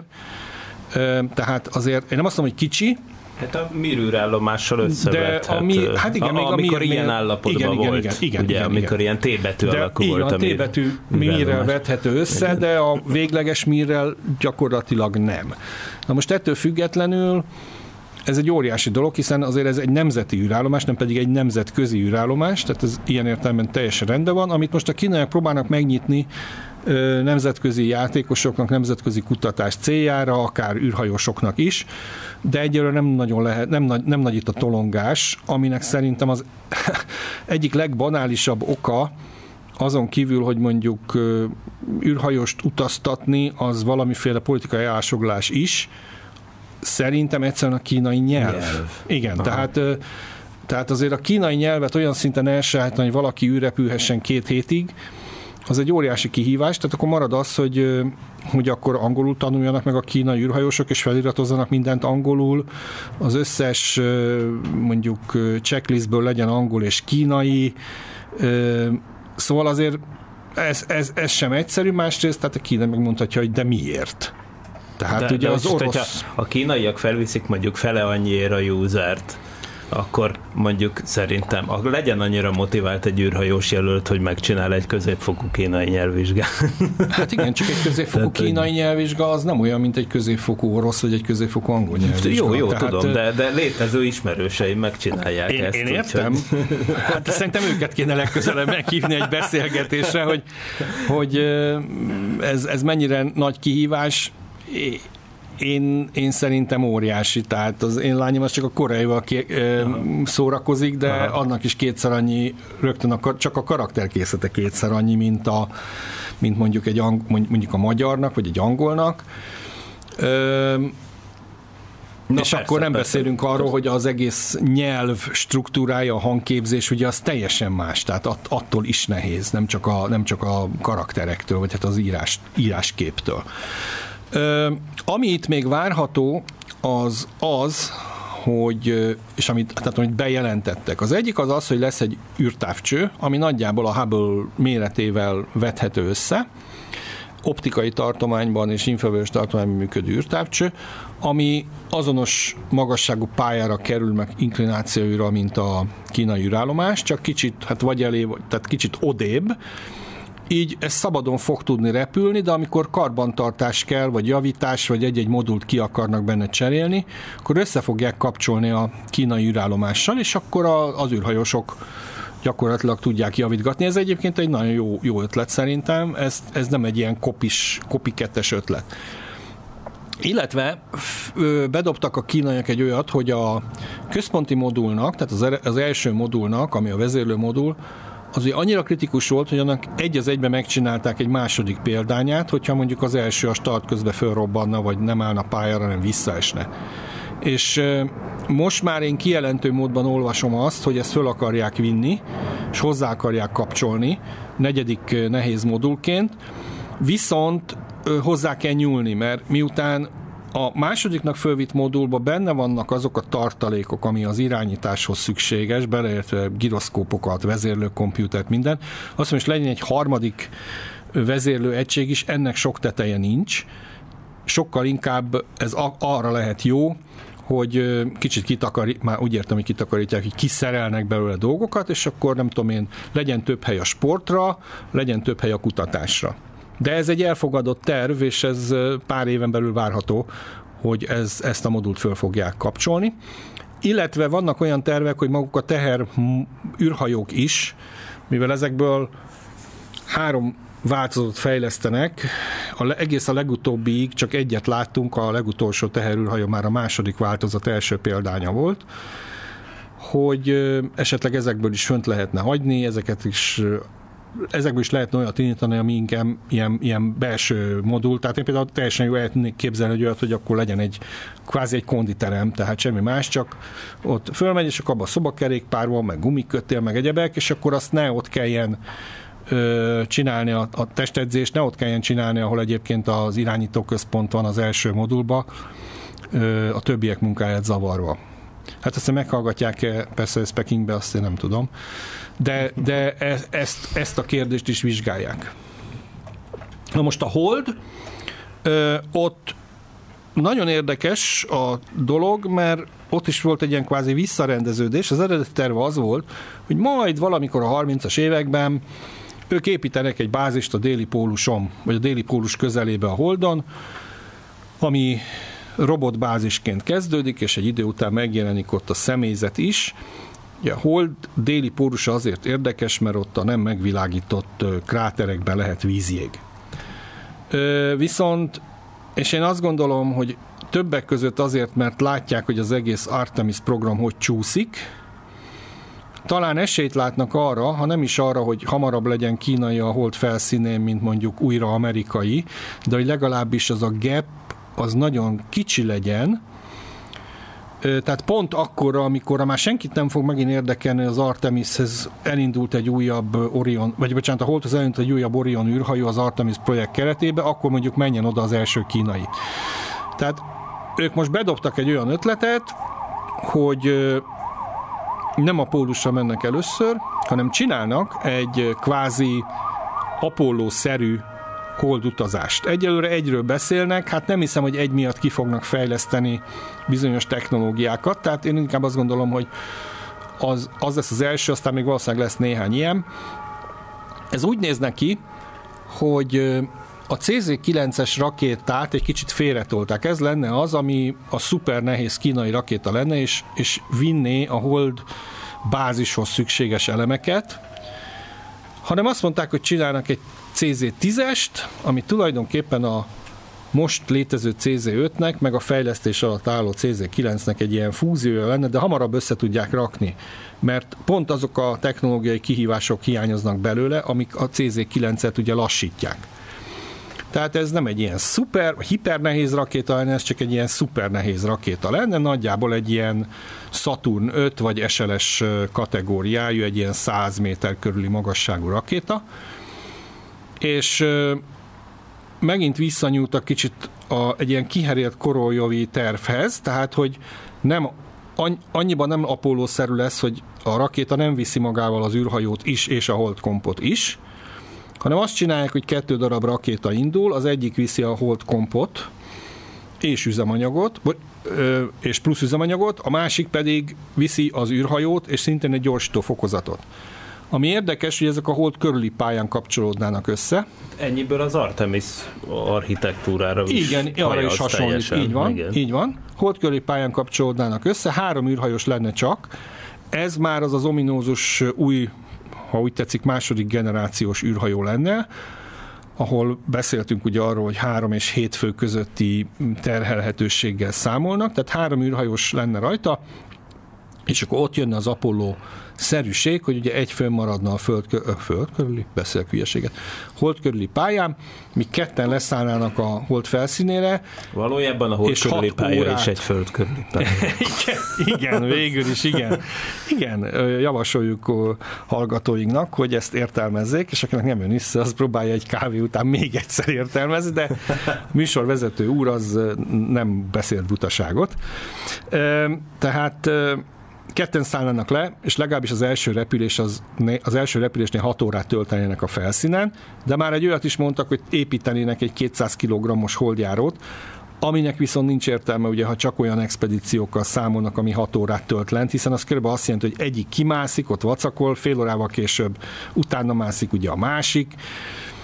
Tehát azért, én nem azt mondom, hogy kicsi, hát a Mir űrállomással összevethet. Hát igen, még amikor ilyen állapotban volt, ugye, amikor ilyen T-betű alakú volt. A T-betű Mirrel vethető össze, de a végleges Mirrel gyakorlatilag nem. Na most ettől függetlenül ez egy óriási dolog, hiszen azért ez egy nemzeti űrállomás, nem pedig egy nemzetközi űrállomás, tehát ez ilyen értelemben teljesen rendben van, amit most a kínaiak próbálnak megnyitni nemzetközi játékosoknak, nemzetközi kutatás céljára, akár űrhajósoknak is, de egyelőre nem nagyon lehet, nem nagy itt a tolongás, aminek szerintem az egyik legbanálisabb oka, azon kívül, hogy mondjuk űrhajóst utaztatni, az valamiféle politikai állásfoglalás is, szerintem egyszerűen a kínai nyelv. Igen, tehát azért a kínai nyelvet olyan szinten elsajátítani, hogy valaki űrrepülhessen 2 hétig, az egy óriási kihívás, tehát akkor marad az, hogy akkor angolul tanuljanak meg a kínai űrhajósok, és feliratozzanak mindent angolul, az összes mondjuk checklistből legyen angol és kínai, szóval azért ez sem egyszerű, másrészt, tehát a Kína megmondhatja, hogy de miért? Tehát ugye az orosz... A kínaiak felviszik mondjuk fele annyiért a usert, akkor mondjuk szerintem legyen annyira motivált egy űrhajós jelölt, hogy megcsinál egy középfokú kínai nyelvvizsgát. Hát igen, csak egy középfokú kínai nyelvvizsga az nem olyan, mint egy középfokú orosz, vagy egy középfokú angol nyelvvizsga. Jó, tehát, tudom, de létező ismerőseim megcsinálják ezt. Én értem. Hát szerintem őket kéne legközelebb meghívni egy beszélgetésre, hogy ez mennyire nagy kihívás. Én szerintem óriási, tehát az én lányom az csak a koreaival szórakozik, de annak is 2-szer annyi, rögtön csak a karakterkészlete 2-szer annyi, mint mondjuk mondjuk a magyarnak, vagy egy angolnak. És persze, akkor nem beszélünk arról, hogy az egész nyelv struktúrája, a hangképzés, ugye az teljesen más, tehát attól is nehéz, nem csak a karakterektől, vagy hát az írásképtől. Ami itt még várható, az, hogy, és amit bejelentettek. Az egyik az, hogy lesz egy űrtávcső, ami nagyjából a Hubble méretével vethető össze, optikai tartományban és infravörös tartományban működő űrtávcső, ami azonos magasságú pályára kerül meg inklinációra, mint a kínai űrállomás, csak kicsit, tehát kicsit odébb, így ez szabadon fog tudni repülni, de amikor karbantartás kell, vagy javítás, vagy egy-egy modult ki akarnak benne cserélni, akkor össze fogják kapcsolni a kínai űrállomással, és akkor az űrhajósok gyakorlatilag tudják javítgatni. Ez egyébként egy nagyon jó ötlet szerintem, ez nem egy ilyen copycat-es ötlet. Illetve bedobtak a kínaiak egy olyat, hogy a központi modulnak, tehát az első modulnak, ami a vezérlő modul, az ugye annyira kritikus volt, hogy annak egy az egyben megcsinálták egy második példányát, hogyha mondjuk az első a start közben fölrobbanna, vagy nem állna pályára, hanem visszaesne. És most már én kijelentő módban olvasom azt, hogy ezt föl akarják vinni, és hozzá akarják kapcsolni 4. nehéz modulként, viszont hozzá kell nyúlni, mert miután a másodiknak fölvitt modulban benne vannak azok a tartalékok, ami az irányításhoz szükséges, beleértve gyroszkópokat, vezérlőkompjútert, minden. Azt mondom, hogy legyen egy harmadik vezérlő egység is, ennek sok teteje nincs. Sokkal inkább ez arra lehet jó, hogy kicsit már úgy értem, hogy kitakarítják, hogy kiszerelnek belőle dolgokat, és akkor nem tudom én, legyen több hely a sportra, legyen több hely a kutatásra. De ez egy elfogadott terv, és ez pár éven belül várható, hogy ezt a modult föl fogják kapcsolni. Illetve vannak olyan tervek, hogy maguk a teher űrhajók is, mivel ezekből 3 változatot fejlesztenek, egész a legutóbbiig csak egyet láttunk, a legutolsó teherűrhajó már a második változat első példánya volt, hogy esetleg ezekből is fönt lehetne hagyni, ezekből is lehetne olyat indítani, ami inkább ilyen belső modul, tehát én például teljesen jól el tudnék képzelni, hogy olyat, hogy akkor legyen kvázi egy konditerem, tehát semmi más, csak ott fölmegy, és akkor abban a szobakerékpár van, meg gumikötél, meg egyebek, és akkor azt ne ott kelljen csinálni a testedzést, ne ott kelljen csinálni, ahol egyébként az irányítóközpont van az első modulba, a többiek munkáját zavarva. Hát azt meghallgatják-e, persze ez Pekingbe, azt én nem tudom, de ezt a kérdést is vizsgálják. Na most a Hold, ott nagyon érdekes a dolog, mert ott is volt egy ilyen kvázi visszarendeződés. Az eredeti terve az volt, hogy majd valamikor a 30-as években ők építenek egy bázist a déli póluson, vagy a déli pólus közelébe a Holdon, ami robotbázisként kezdődik, és egy idő után megjelenik ott a személyzet is. Ugye a Hold déli pólusa azért érdekes, mert ott a nem megvilágított kráterekben lehet vízjég. Viszont, és én azt gondolom, hogy többek között azért, mert látják, hogy az egész Artemis program hogy csúszik, talán esélyt látnak arra, ha nem is arra, hogy hamarabb legyen kínai a Hold felszínén, mint mondjuk újra amerikai, de hogy legalábbis az a gap az nagyon kicsi legyen, tehát pont akkora, amikor már senkit nem fog megint érdekelni, az Artemishez elindult egy újabb Orion, vagy bocsánat, a Holdhoz elindult egy újabb Orion űrhajó az Artemis projekt keretében, akkor mondjuk menjen oda az első kínai. Tehát ők most bedobtak egy olyan ötletet, hogy nem a pólusra mennek először, hanem csinálnak egy kvázi Apollo-szerű Hold utazást. Egyelőre egyről beszélnek, hát nem hiszem, hogy egy miatt ki fognak fejleszteni bizonyos technológiákat, tehát én inkább azt gondolom, hogy az lesz az első, aztán még valószínűleg lesz néhány ilyen. Ez úgy néz neki, hogy a CZ-9-es rakétát egy kicsit félretolták. Ez lenne az, ami a szuper nehéz kínai rakéta lenne, és vinné a Hold bázishoz szükséges elemeket, hanem azt mondták, hogy csinálnak egy CZ-10-est, ami tulajdonképpen a most létező CZ-5-nek, meg a fejlesztés alatt álló CZ-9-nek egy ilyen fúziója lenne, de hamarabb össze tudják rakni, mert pont azok a technológiai kihívások hiányoznak belőle, amik a CZ-9-et ugye lassítják. Tehát ez nem egy ilyen hipernehéz rakéta lenne, ez csak egy ilyen szupernehéz rakéta lenne, nagyjából egy ilyen Saturn 5 vagy SLS kategóriájú, egy ilyen 100 méter körüli magasságú rakéta, és megint visszanyúltak kicsit egy ilyen kiherélt Koroljovi tervhez, tehát hogy nem annyiban nem Apollo-szerű lesz, hogy a rakéta nem viszi magával az űrhajót is, és a holdkompot is, hanem azt csinálják, hogy 2 darab rakéta indul, az egyik viszi a holdkompot és üzemanyagot, és plusz üzemanyagot, a másik pedig viszi az űrhajót, és szintén egy gyorsító fokozatot. Ami érdekes, hogy ezek a Hold körüli pályán kapcsolódnának össze. Ennyiből az Artemis architektúrára is. Igen, arra is hasonlít. Így van. Hold körüli pályán kapcsolódnának össze, 3 űrhajós lenne csak. Ez már az ominózus új, ha úgy tetszik, második generációs űrhajó lenne, ahol beszéltünk ugye arról, hogy 3 és 7 fő közötti terhelhetőséggel számolnak, tehát 3 űrhajós lenne rajta, és akkor ott jönne az Apollo-szerűség, hogy ugye egy fönn maradna a föld körüli, beszélek hülyeséget, Hold körüli pályán, míg ketten leszállnának a Hold felszínére. Valójában a Hold körüli pálya is egy föld körüli pálya. igen, végül is, igen. Igen, javasoljuk hallgatóinknak, hogy ezt értelmezzék, és akinek nem jön vissza, az próbálja egy kávé után még egyszer értelmezni, de a műsorvezető úr az nem beszélt butaságot. Tehát ketten szállnának le, és legalábbis az első repülésnél 6 órát töltenének a felszínen, de már egy olyat is mondtak, hogy építenének egy 200 kg-os holdjárót, aminek viszont nincs értelme, ugye, ha csak olyan expedíciókkal számolnak, ami 6 órát tölt lent, hiszen az körülbelül azt jelenti, hogy egyik kimászik, ott vacakol, fél órával később utána mászik ugye a másik.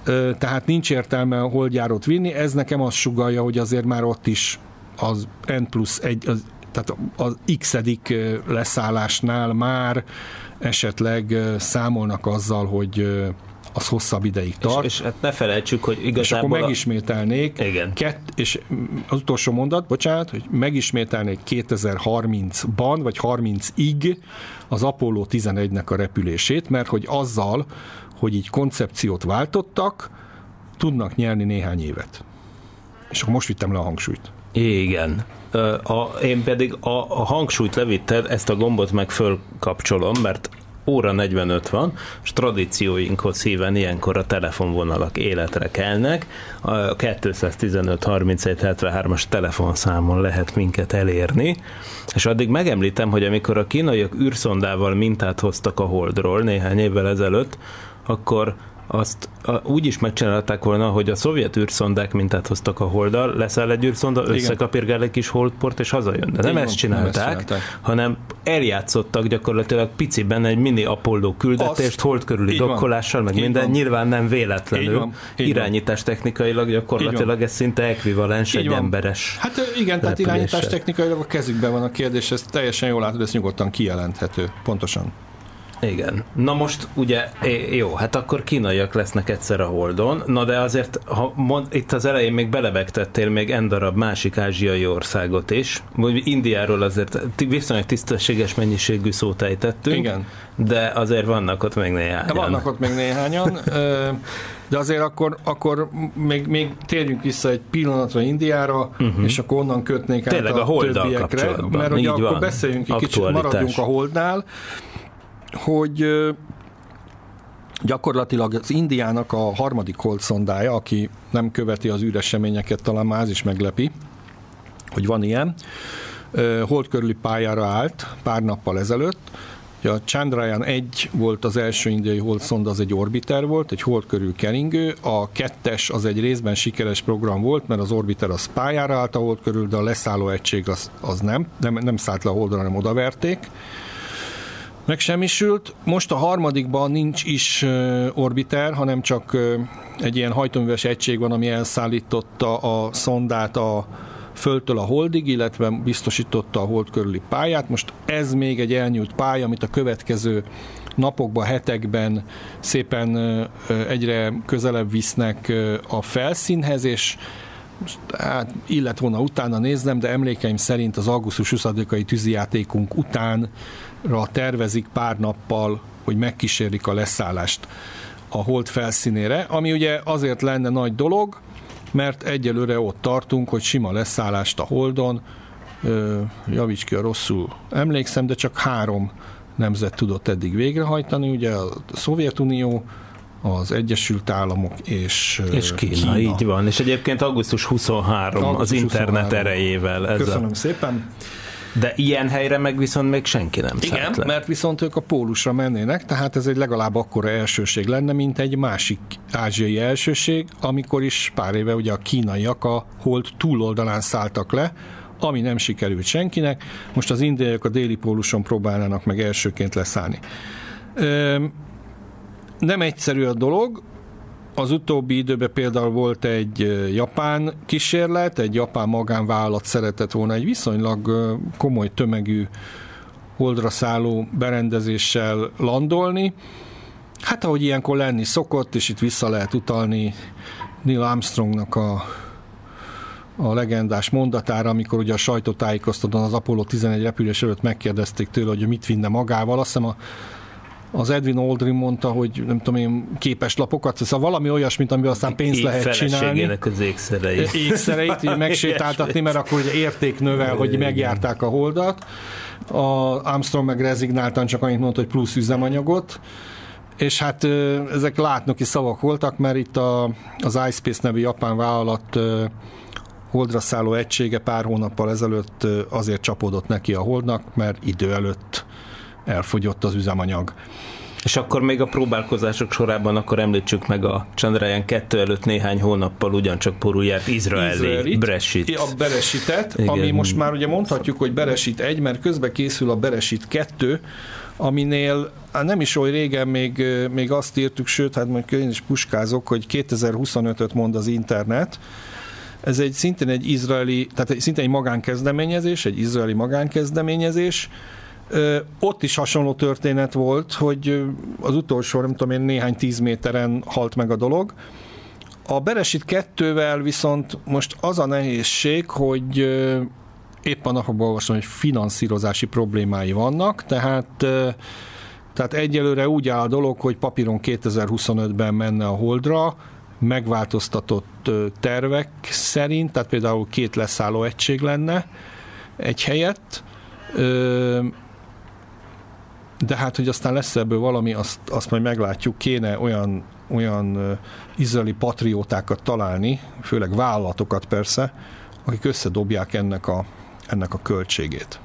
tehát nincs értelme a holdjárót vinni, ez nekem azt sugallja, hogy azért már ott is az N+1, tehát az x-edik leszállásnál már esetleg számolnak azzal, hogy az hosszabb ideig tart. És hát ne felejtsük, hogy igazából... És akkor megismételnék, igen. És az utolsó mondat, bocsánat, hogy megismételnék 2030-ban, vagy 30-ig az Apollo 11-nek a repülését, mert hogy azzal, hogy így koncepciót váltottak, tudnak nyerni néhány évet. És akkor most vittem le a hangsúlyt. Igen. Én pedig a hangsúlyt levitted, ezt a gombot meg fölkapcsolom, mert óra 45 van, és tradícióinkhoz híven ilyenkor a telefonvonalak életre kelnek. A 215 31 73-as telefonszámon lehet minket elérni, és addig megemlítem, hogy amikor a kínaiak űrszondával mintát hoztak a Holdról néhány évvel ezelőtt, akkor azt úgy is megcsinálták volna, hogy a szovjet űrszondák mintát hoztak a Holddal, leszáll egy űrszonda, összekapirgál egy kis holdport, és hazajön. De nem ezt csinálták, hanem eljátszottak gyakorlatilag piciben egy mini Apollo küldetést, hold körüli dokkolással, meg minden, nyilván nem véletlenül. Irányítás technikailag gyakorlatilag ez szinte ekvivalens egy emberes. Hát igen, tehát irányítás technikailag a kezükben van a kérdés, ez teljesen jól látod, ez nyugodtan kijelenthető. Pontosan. Igen. Na most ugye, jó, hát akkor kínaiak lesznek egyszer a Holdon, na de azért, itt az elején még belevegtettél még n darab másik ázsiai országot is, Indiáról azért viszonylag tisztességes mennyiségű szót ejtettünk, igen. De azért vannak ott még néhányan. De azért akkor még térjünk vissza egy pillanatra Indiára, és akkor onnan kötnék tényleg át a többiekre, mert ugye akkor beszéljünk egy kicsit, maradjunk a Holdnál, hogy gyakorlatilag az Indiának a harmadik holdszondája, aki nem követi az űreseményeket, talán már az is meglepi, hogy van ilyen, hold körüli pályára állt pár nappal ezelőtt. A Chandrayaan 1 volt az első indiai holdszonda, az egy orbiter volt, egy hold körül keringő, a 2-es az egy részben sikeres program volt, mert az orbiter az pályára állt a hold körül, de a leszálló egység az nem szállt le a holdra, hanem odaverték. Megsemmisült. Most a harmadikban nincs is orbiter, hanem csak egy ilyen hajtóműves egység van, ami elszállította a szondát a Földtől a Holdig, illetve biztosította a hold körüli pályát. Most ez még egy elnyújt pálya, amit a következő napokban, hetekben szépen egyre közelebb visznek a felszínhez, és hát illet volna utána néznem, de emlékeim szerint az augusztus 20-ai tűzijátékunk utánra tervezik pár nappal, hogy megkísérlik a leszállást a hold felszínére, ami ugye azért lenne nagy dolog, mert egyelőre ott tartunk, hogy sima leszállást a Holdon, javíts ki, a rosszul emlékszem, de csak 3 nemzet tudott eddig végrehajtani, ugye a Szovjetunió, az Egyesült Államok és Kína. Így van, és egyébként augusztus 23 az internet 23. erejével. Köszönöm szépen. De ilyen helyre meg viszont még senki nem szállt le. Igen, mert viszont ők a pólusra mennének, tehát ez egy legalább akkora elsőség lenne, mint egy másik ázsiai elsőség, amikor is pár éve ugye a kínaiak a hold túloldalán szálltak le, ami nem sikerült senkinek. Most az indiaiak a déli póluson próbálnának meg elsőként leszállni. Nem egyszerű a dolog. Az utóbbi időben például volt egy japán kísérlet, egy japán magánvállalat szeretett volna egy viszonylag komoly tömegű holdra szálló berendezéssel landolni. Hát ahogy ilyenkor lenni szokott, és itt vissza lehet utalni Neil Armstrongnak a legendás mondatára, amikor ugye a sajtótájékoztatón az Apollo 11 repülés előtt megkérdezték tőle, hogy mit vinne magával. Azt hiszem az Edwin Aldrin mondta, hogy nem tudom én, képeslapokat, szóval valami olyasmit, amivel aztán pénzt lehet csinálni. Az ékszereit így megsétáltatni, mert akkor ugye érték növel, hogy megjárták a holdat. A Armstrong meg rezignáltan csak annyit mondta, hogy plusz üzemanyagot, és hát ezek látnoki szavak voltak, mert itt az iSpace nevű japán vállalat holdra szálló egysége pár hónappal ezelőtt azért csapódott neki a holdnak, mert idő előtt elfogyott az üzemanyag. És akkor még a próbálkozások sorában akkor említsük meg a Chandrayaan 2 előtt néhány hónappal ugyancsak porul járt izraeli Beresit. A Beresitet, ami most már ugye mondhatjuk, hogy Beresit 1, mert közben készül a Beresit 2, aminél nem is oly régen még azt írtuk, sőt, hát mondjuk én is puskázok, hogy 2025-öt mond az internet. Ez szintén egy izraeli, tehát szintén egy magánkezdeményezés, egy izraeli magánkezdeményezés. Ott is hasonló történet volt, hogy az utolsó, nem tudom én, néhány 10 méteren halt meg a dolog. A Beresit 2-vel viszont most az a nehézség, hogy éppen napokban olvastam, hogy finanszírozási problémái vannak, tehát egyelőre úgy áll a dolog, hogy papíron 2025-ben menne a Holdra, megváltoztatott tervek szerint, tehát például 2 leszálló egység lenne egy helyett, de hát, hogy aztán lesz ebből valami, azt majd meglátjuk, kéne olyan izraeli patriótákat találni, főleg vállalatokat persze, akik összedobják ennek a költségét.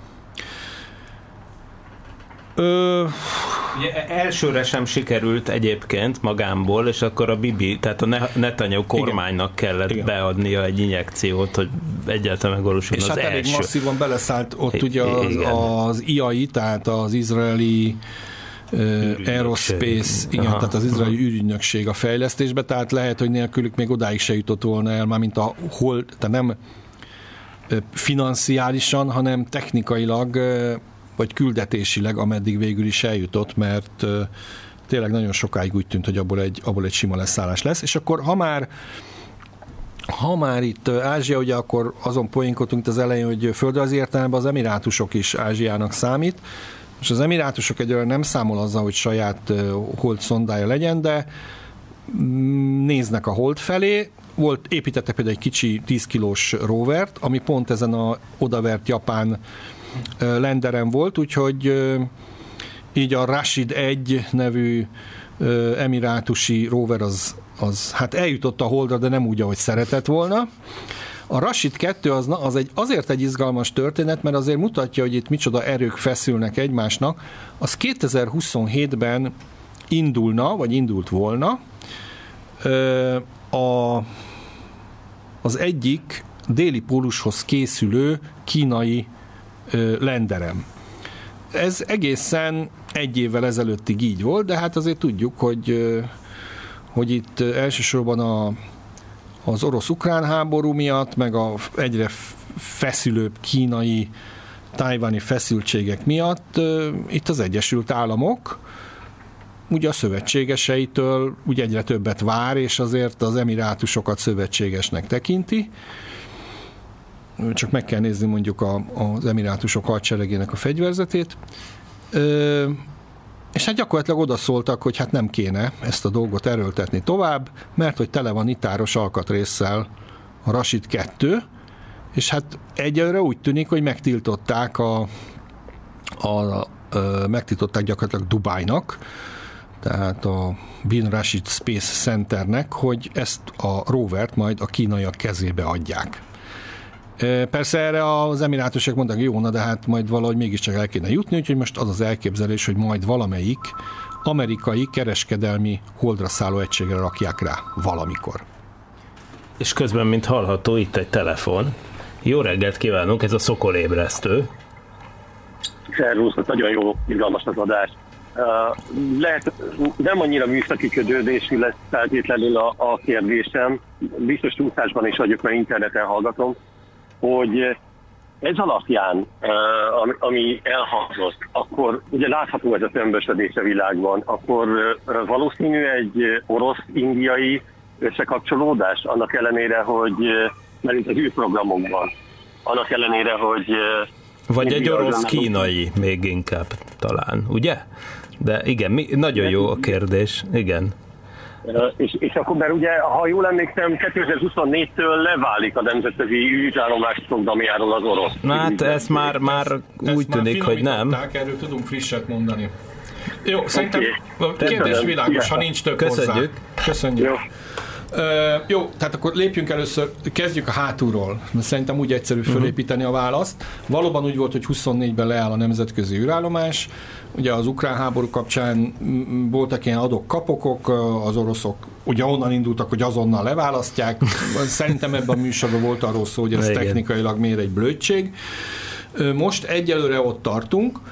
Ugye elsőre sem sikerült egyébként magámból, és akkor a Bibi, tehát a Netanyahu kormánynak kellett beadnia egy injekciót, hogy egyáltalán megvalósuljon az első. És hát elég masszívan beleszállt ott ugye az IAI, tehát az izraeli Aerospace, igen, tehát az izraeli űrügynökség a fejlesztésbe, tehát lehet, hogy nélkülük még odáig se jutott volna el, mármint tehát nem financiálisan, hanem technikailag vagy küldetésileg, ameddig végül is eljutott, mert tényleg nagyon sokáig úgy tűnt, hogy abból egy sima leszállás lesz. És akkor ha már itt Ázsia, ugye akkor azon poénkodtunk az elején, hogy földrajzi értelemben az Emirátusok is Ázsiának számít, és az Emirátusok egyelőre nem számol azzal, hogy saját hold szondája legyen, de néznek a hold felé. Építettek például egy kicsi 10 kilós rovert, ami pont ezen a odavert japán landeren volt, úgyhogy így a Rashid 1 nevű emirátusi rover az hát eljutott a Holdra, de nem úgy, ahogy szeretett volna. A Rashid 2 azért egy izgalmas történet, mert azért mutatja, hogy itt micsoda erők feszülnek egymásnak. Az 2027-ben indulna, vagy indult volna az egyik déli pólushoz készülő kínai landerem. Ez egészen egy évvel ezelőttig így volt, de hát azért tudjuk, hogy itt elsősorban az orosz-ukrán háború miatt, meg a egyre feszülőbb kínai, tájváni feszültségek miatt itt az Egyesült Államok ugye a szövetségeseitől ugye egyre többet vár, és azért az Emirátusokat szövetségesnek tekinti. Csak meg kell nézni mondjuk az Emirátusok hadseregének a fegyverzetét. És hát gyakorlatilag odaszóltak, hogy hát nem kéne ezt a dolgot erőltetni tovább, mert hogy tele van itáros alkatrésszel a Rashid 2, és hát egyelőre úgy tűnik, hogy megtiltották megtiltották gyakorlatilag Dubájnak, tehát a Bin Rashid Space Centernek, hogy ezt a rovert majd a kínaiak kezébe adják. Persze erre az emirátusok mondták, hogy jó, de hát majd valahogy mégiscsak el kéne jutni, úgyhogy most az az elképzelés, hogy majd valamelyik amerikai kereskedelmi holdra szálló egységre rakják rá valamikor. És közben, mint hallható, itt egy telefon. Jó reggelt kívánunk, ez a Szokolébresztő. Szervusz, nagyon jó, izgalmas az adás. Lehet, nem annyira műszaki ködődésű lesz feltétlenül a kérdésem, biztos túlszásban is vagyok, mert interneten hallgatom, hogy ez alapján, ami elhangzott, akkor ugye látható ez a tömbösödés a világban, akkor valószínű egy orosz-indiai összekapcsolódás, annak ellenére, hogy mert itt az űrprogramokban, annak ellenére, hogy vagy egy orosz-kínai még inkább talán, ugye? De igen, nagyon jó a kérdés, igen. És akkor, mert ugye, ha jól emlékszem, 2024-től leválik a nemzetközi űrállomás programjáról az orosz. Hát ez már úgy tűnik, hogy nem. Erről tudunk frisset mondani. Jó, szerintem a kérdés világos, ha nincs több hozzá. Köszönjük. Jó. Jó, tehát akkor lépjünk először, kezdjük a hátulról. Szerintem úgy egyszerű fölépíteni a választ. Valóban úgy volt, hogy 24-ben leáll a nemzetközi űrállomás. Ugye az ukrán háború kapcsán voltak ilyen adok-kapokok, az oroszok ugye onnan indultak, hogy azonnal leválasztják. Szerintem ebben a műsorban volt arról szó, hogy ez technikailag miért egy blödség. Most egyelőre ott tartunk.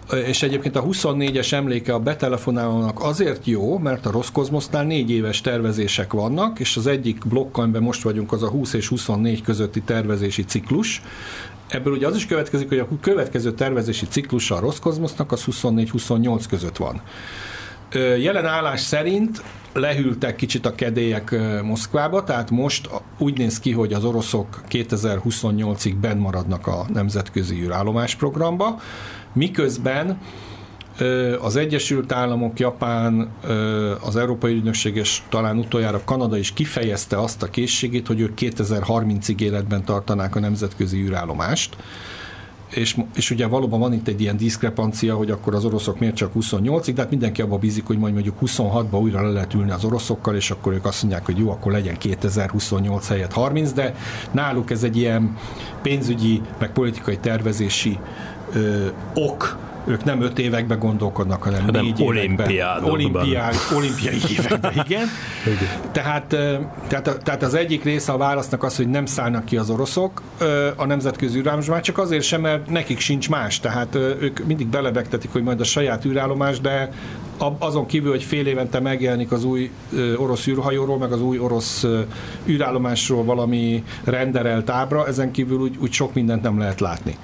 és egyébként a 24-es emléke a betelefonálónak azért jó, mert a Roszkozmosztnál 4 éves tervezések vannak, és az egyik blokk, amiben most vagyunk, az a 20 és 24 közötti tervezési ciklus. Ebből ugye az is következik, hogy a következő tervezési ciklusa a Roszkozmosznak az 24-28 között van. Jelen állás szerint lehűltek kicsit a kedélyek Moszkvába, tehát most úgy néz ki, hogy az oroszok 2028-ig benn maradnak a nemzetközi űrállomás programba, miközben az Egyesült Államok, Japán, az Európai Ügynökség és talán utoljára Kanada is kifejezte azt a készségét, hogy ők 2030-ig életben tartanák a nemzetközi űrállomást. És ugye valóban van itt egy ilyen diszkrepancia, hogy akkor az oroszok miért csak 28-ig, de hát mindenki abba bízik, hogy majd mondjuk 26-ba újra le lehet ülni az oroszokkal, és akkor ők azt mondják, hogy jó, akkor legyen 2028 helyett 30, de náluk ez egy ilyen pénzügyi, meg politikai tervezési ok, ők nem 5 évekbe gondolkodnak, hanem 4 években. Olimpiai években, igen. Tehát az egyik része a válasznak az, hogy nem szállnak ki az oroszok a nemzetközi űrállomásba, csak azért sem, mert nekik sincs más. Tehát ők mindig belebegtetik, hogy majd a saját űrállomás, de azon kívül, hogy fél évente megjelenik az új orosz űrhajóról, meg az új orosz űrállomásról valami renderelt ábra, ezen kívül úgy sok mindent nem lehet látni.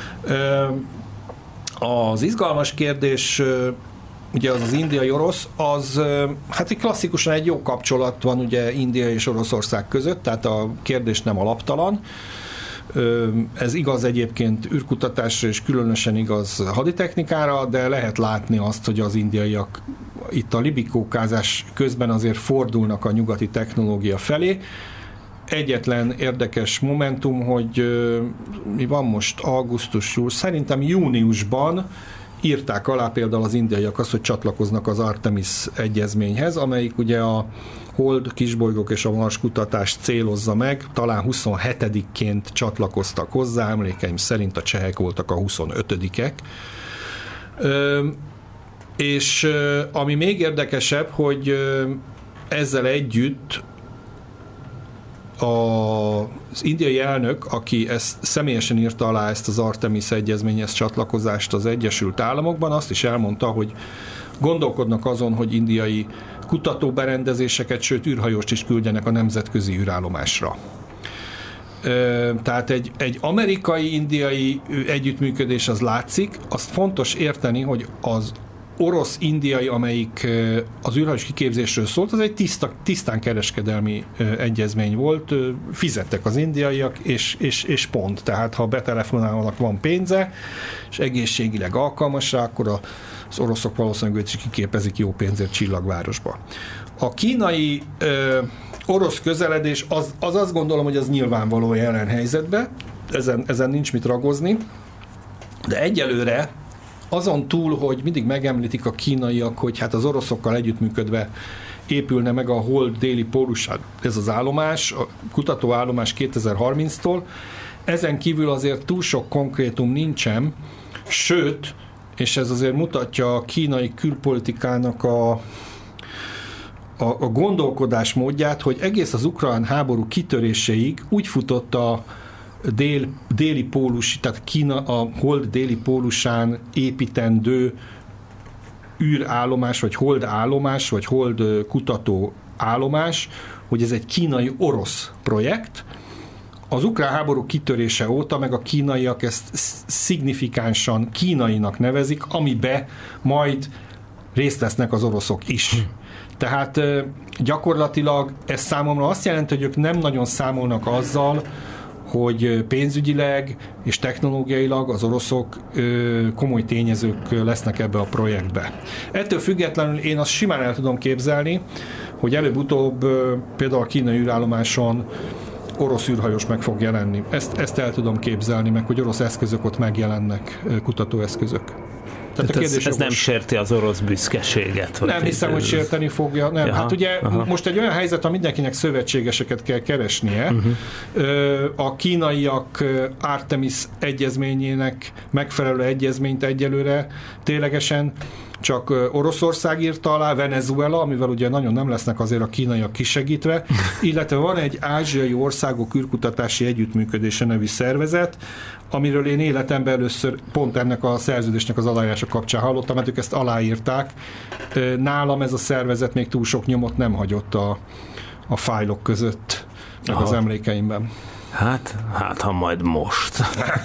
Az izgalmas kérdés, ugye az indiai-orosz, az hát így klasszikusan egy jó kapcsolat van ugye India és Oroszország között, tehát a kérdés nem alaptalan. Ez igaz egyébként űrkutatásra, és különösen igaz haditechnikára, de lehet látni azt, hogy az indiaiak itt a libikókázás közben azért fordulnak a nyugati technológia felé. Egyetlen érdekes momentum, hogy mi van most augusztusról, szerintem júniusban írták alá például az indiaiak azt, hogy csatlakoznak az Artemis egyezményhez, amelyik ugye a Hold, kisbolygók és a Mars kutatást célozza meg, talán 27-ként csatlakoztak hozzá, emlékeim szerint a csehek voltak a 25-ek. És ami még érdekesebb, hogy ezzel együtt az indiai elnök, aki ezt személyesen írta alá ezt az Artemis egyezményhez csatlakozást az Egyesült Államokban, azt is elmondta, hogy gondolkodnak azon, hogy indiai kutatóberendezéseket, sőt űrhajóst is küldjenek a nemzetközi űrállomásra. Tehát egy amerikai-indiai együttműködés az látszik, azt fontos érteni, hogy az orosz-indiai, amelyik az űrhajós kiképzésről szólt, az egy tisztán kereskedelmi egyezmény volt, fizettek az indiaiak, és pont. Tehát ha betelefonálnak, van pénze, és egészségileg alkalmas rá, akkor az oroszok valószínűleg őt is kiképezik jó pénzért Csillagvárosba. A kínai orosz közeledés, az azt gondolom, hogy az nyilvánvaló jelen helyzetben, ezen nincs mit ragozni, de egyelőre azon túl, hogy mindig megemlítik a kínaiak, hogy hát az oroszokkal együttműködve épülne meg a Hold déli pólusán ez az állomás, a kutatóállomás 2030-tól, ezen kívül azért túl sok konkrétum nincsen, sőt, és ez azért mutatja a kínai külpolitikának a gondolkodás módját, hogy egész az ukrán háború kitöréséig úgy futott a déli pólus, tehát Kína a Hold déli pólusán építendő űrállomás, vagy Hold állomás, vagy Hold kutató állomás, hogy ez egy kínai-orosz projekt. Az ukrán háború kitörése óta meg a kínaiak ezt szignifikánsan kínainak nevezik, amibe majd részt vesznek az oroszok is. Tehát gyakorlatilag ez számomra azt jelenti, hogy ők nem nagyon számolnak azzal, hogy pénzügyileg és technológiailag az oroszok komoly tényezők lesznek ebbe a projektbe. Ettől függetlenül én azt simán el tudom képzelni, hogy előbb-utóbb például a kínai űrállomáson orosz űrhajós meg fog jelenni. Ezt el tudom képzelni, meg hogy orosz eszközök ott megjelennek, kutatóeszközök. Tehát ez nem sérti az orosz büszkeséget? Nem hiszem, hogy sérteni fogja. Nem. Hát ugye most egy olyan helyzet, ha mindenkinek szövetségeseket kell keresnie. A kínaiak Artemis egyezményének megfelelő egyezményt egyelőre ténylegesen csak Oroszország írta alá, Venezuela, amivel ugye nagyon nem lesznek azért a kínaiak kisegítve, illetve van egy ázsiai országok űrkutatási együttműködése nevű szervezet, amiről én életemben először pont ennek a szerződésnek az aláírása kapcsán hallottam, mert ők ezt aláírták. Nálam ez a szervezet még túl sok nyomot nem hagyott a fájlok között, meg az emlékeimben. Hát, ha majd most.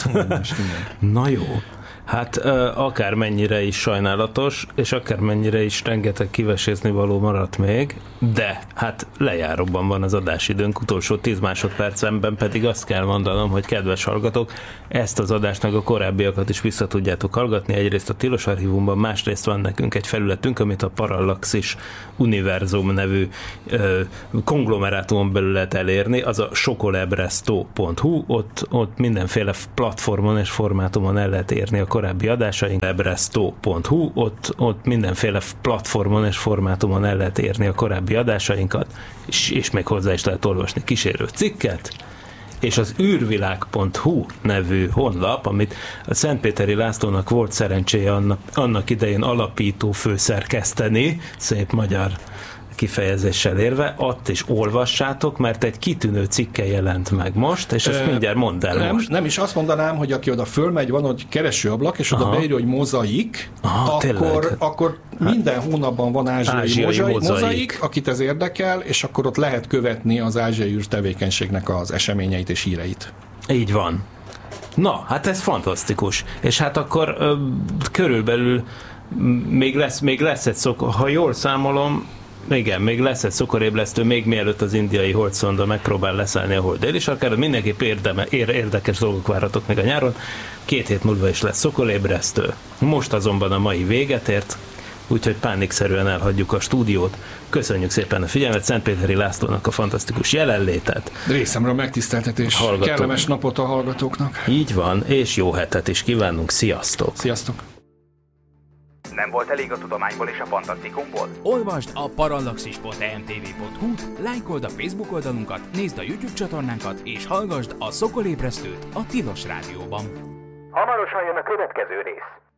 Na jó. Hát akármennyire is sajnálatos, és akármennyire is rengeteg kivesézni való maradt még, de hát lejáróban van az adásidőnk, utolsó 10 másodpercemben pedig azt kell mondanom, hogy kedves hallgatók, ezt az adásnak a korábbiakat is vissza tudjátok hallgatni, egyrészt a Tilos Archívumban, másrészt van nekünk egy felületünk, amit a Parallaxis Univerzum nevű konglomerátumon belül lehet elérni, az a sokolebresztó.hu, ott mindenféle platformon és formátumon el lehet érni a korábbi adásaink, ebresztó.hu, ott mindenféle platformon és formátumon el lehet érni a korábbi adásainkat, és még hozzá is lehet olvasni kísérő cikket, és az űrvilág.hu nevű honlap, amit a Szentpéteri Lászlónak volt szerencséje annak idején alapító főszerkeszteni, szép magyar kifejezéssel érve, ott is olvassátok, mert egy kitűnő cikke jelent meg most, és ezt mindjárt mondd el most. Nem is azt mondanám, hogy aki oda fölmegy, van egy keresőablak, és oda beírja, hogy mozaik, akkor minden hónapban van ázsiai mozaik, akit ez érdekel, és akkor ott lehet követni az ázsiai űrtevékenységnek az eseményeit és híreit. Így van. Na, hát ez fantasztikus. És hát akkor körülbelül még lesz egy ha jól számolom, igen, még lesz egy szokorébresztő, még mielőtt az indiai holdszonda megpróbál leszállni a hold déli sarkára. Mindenképp érdekes dolgok várhatok még a nyáron. 2 hét múlva is lesz szokorébresztő. Most azonban a mai véget ért, úgyhogy pánikszerűen elhagyjuk a stúdiót. Köszönjük szépen a figyelmet, Szentpéteri Lászlónak a fantasztikus jelenlétet. Részemről megtiszteltetés. Kellemes napot a hallgatóknak. Így van, és jó hetet is kívánunk. Sziasztok! Sziasztok! Nem volt elég a tudományból és a fantasztikumból? Olvasd a parallaxis.emtv.hu, lájkold a Facebook oldalunkat, nézd a YouTube csatornánkat, és hallgasd a Szokolébresztőt a Tilos Rádióban. Hamarosan jön a következő rész.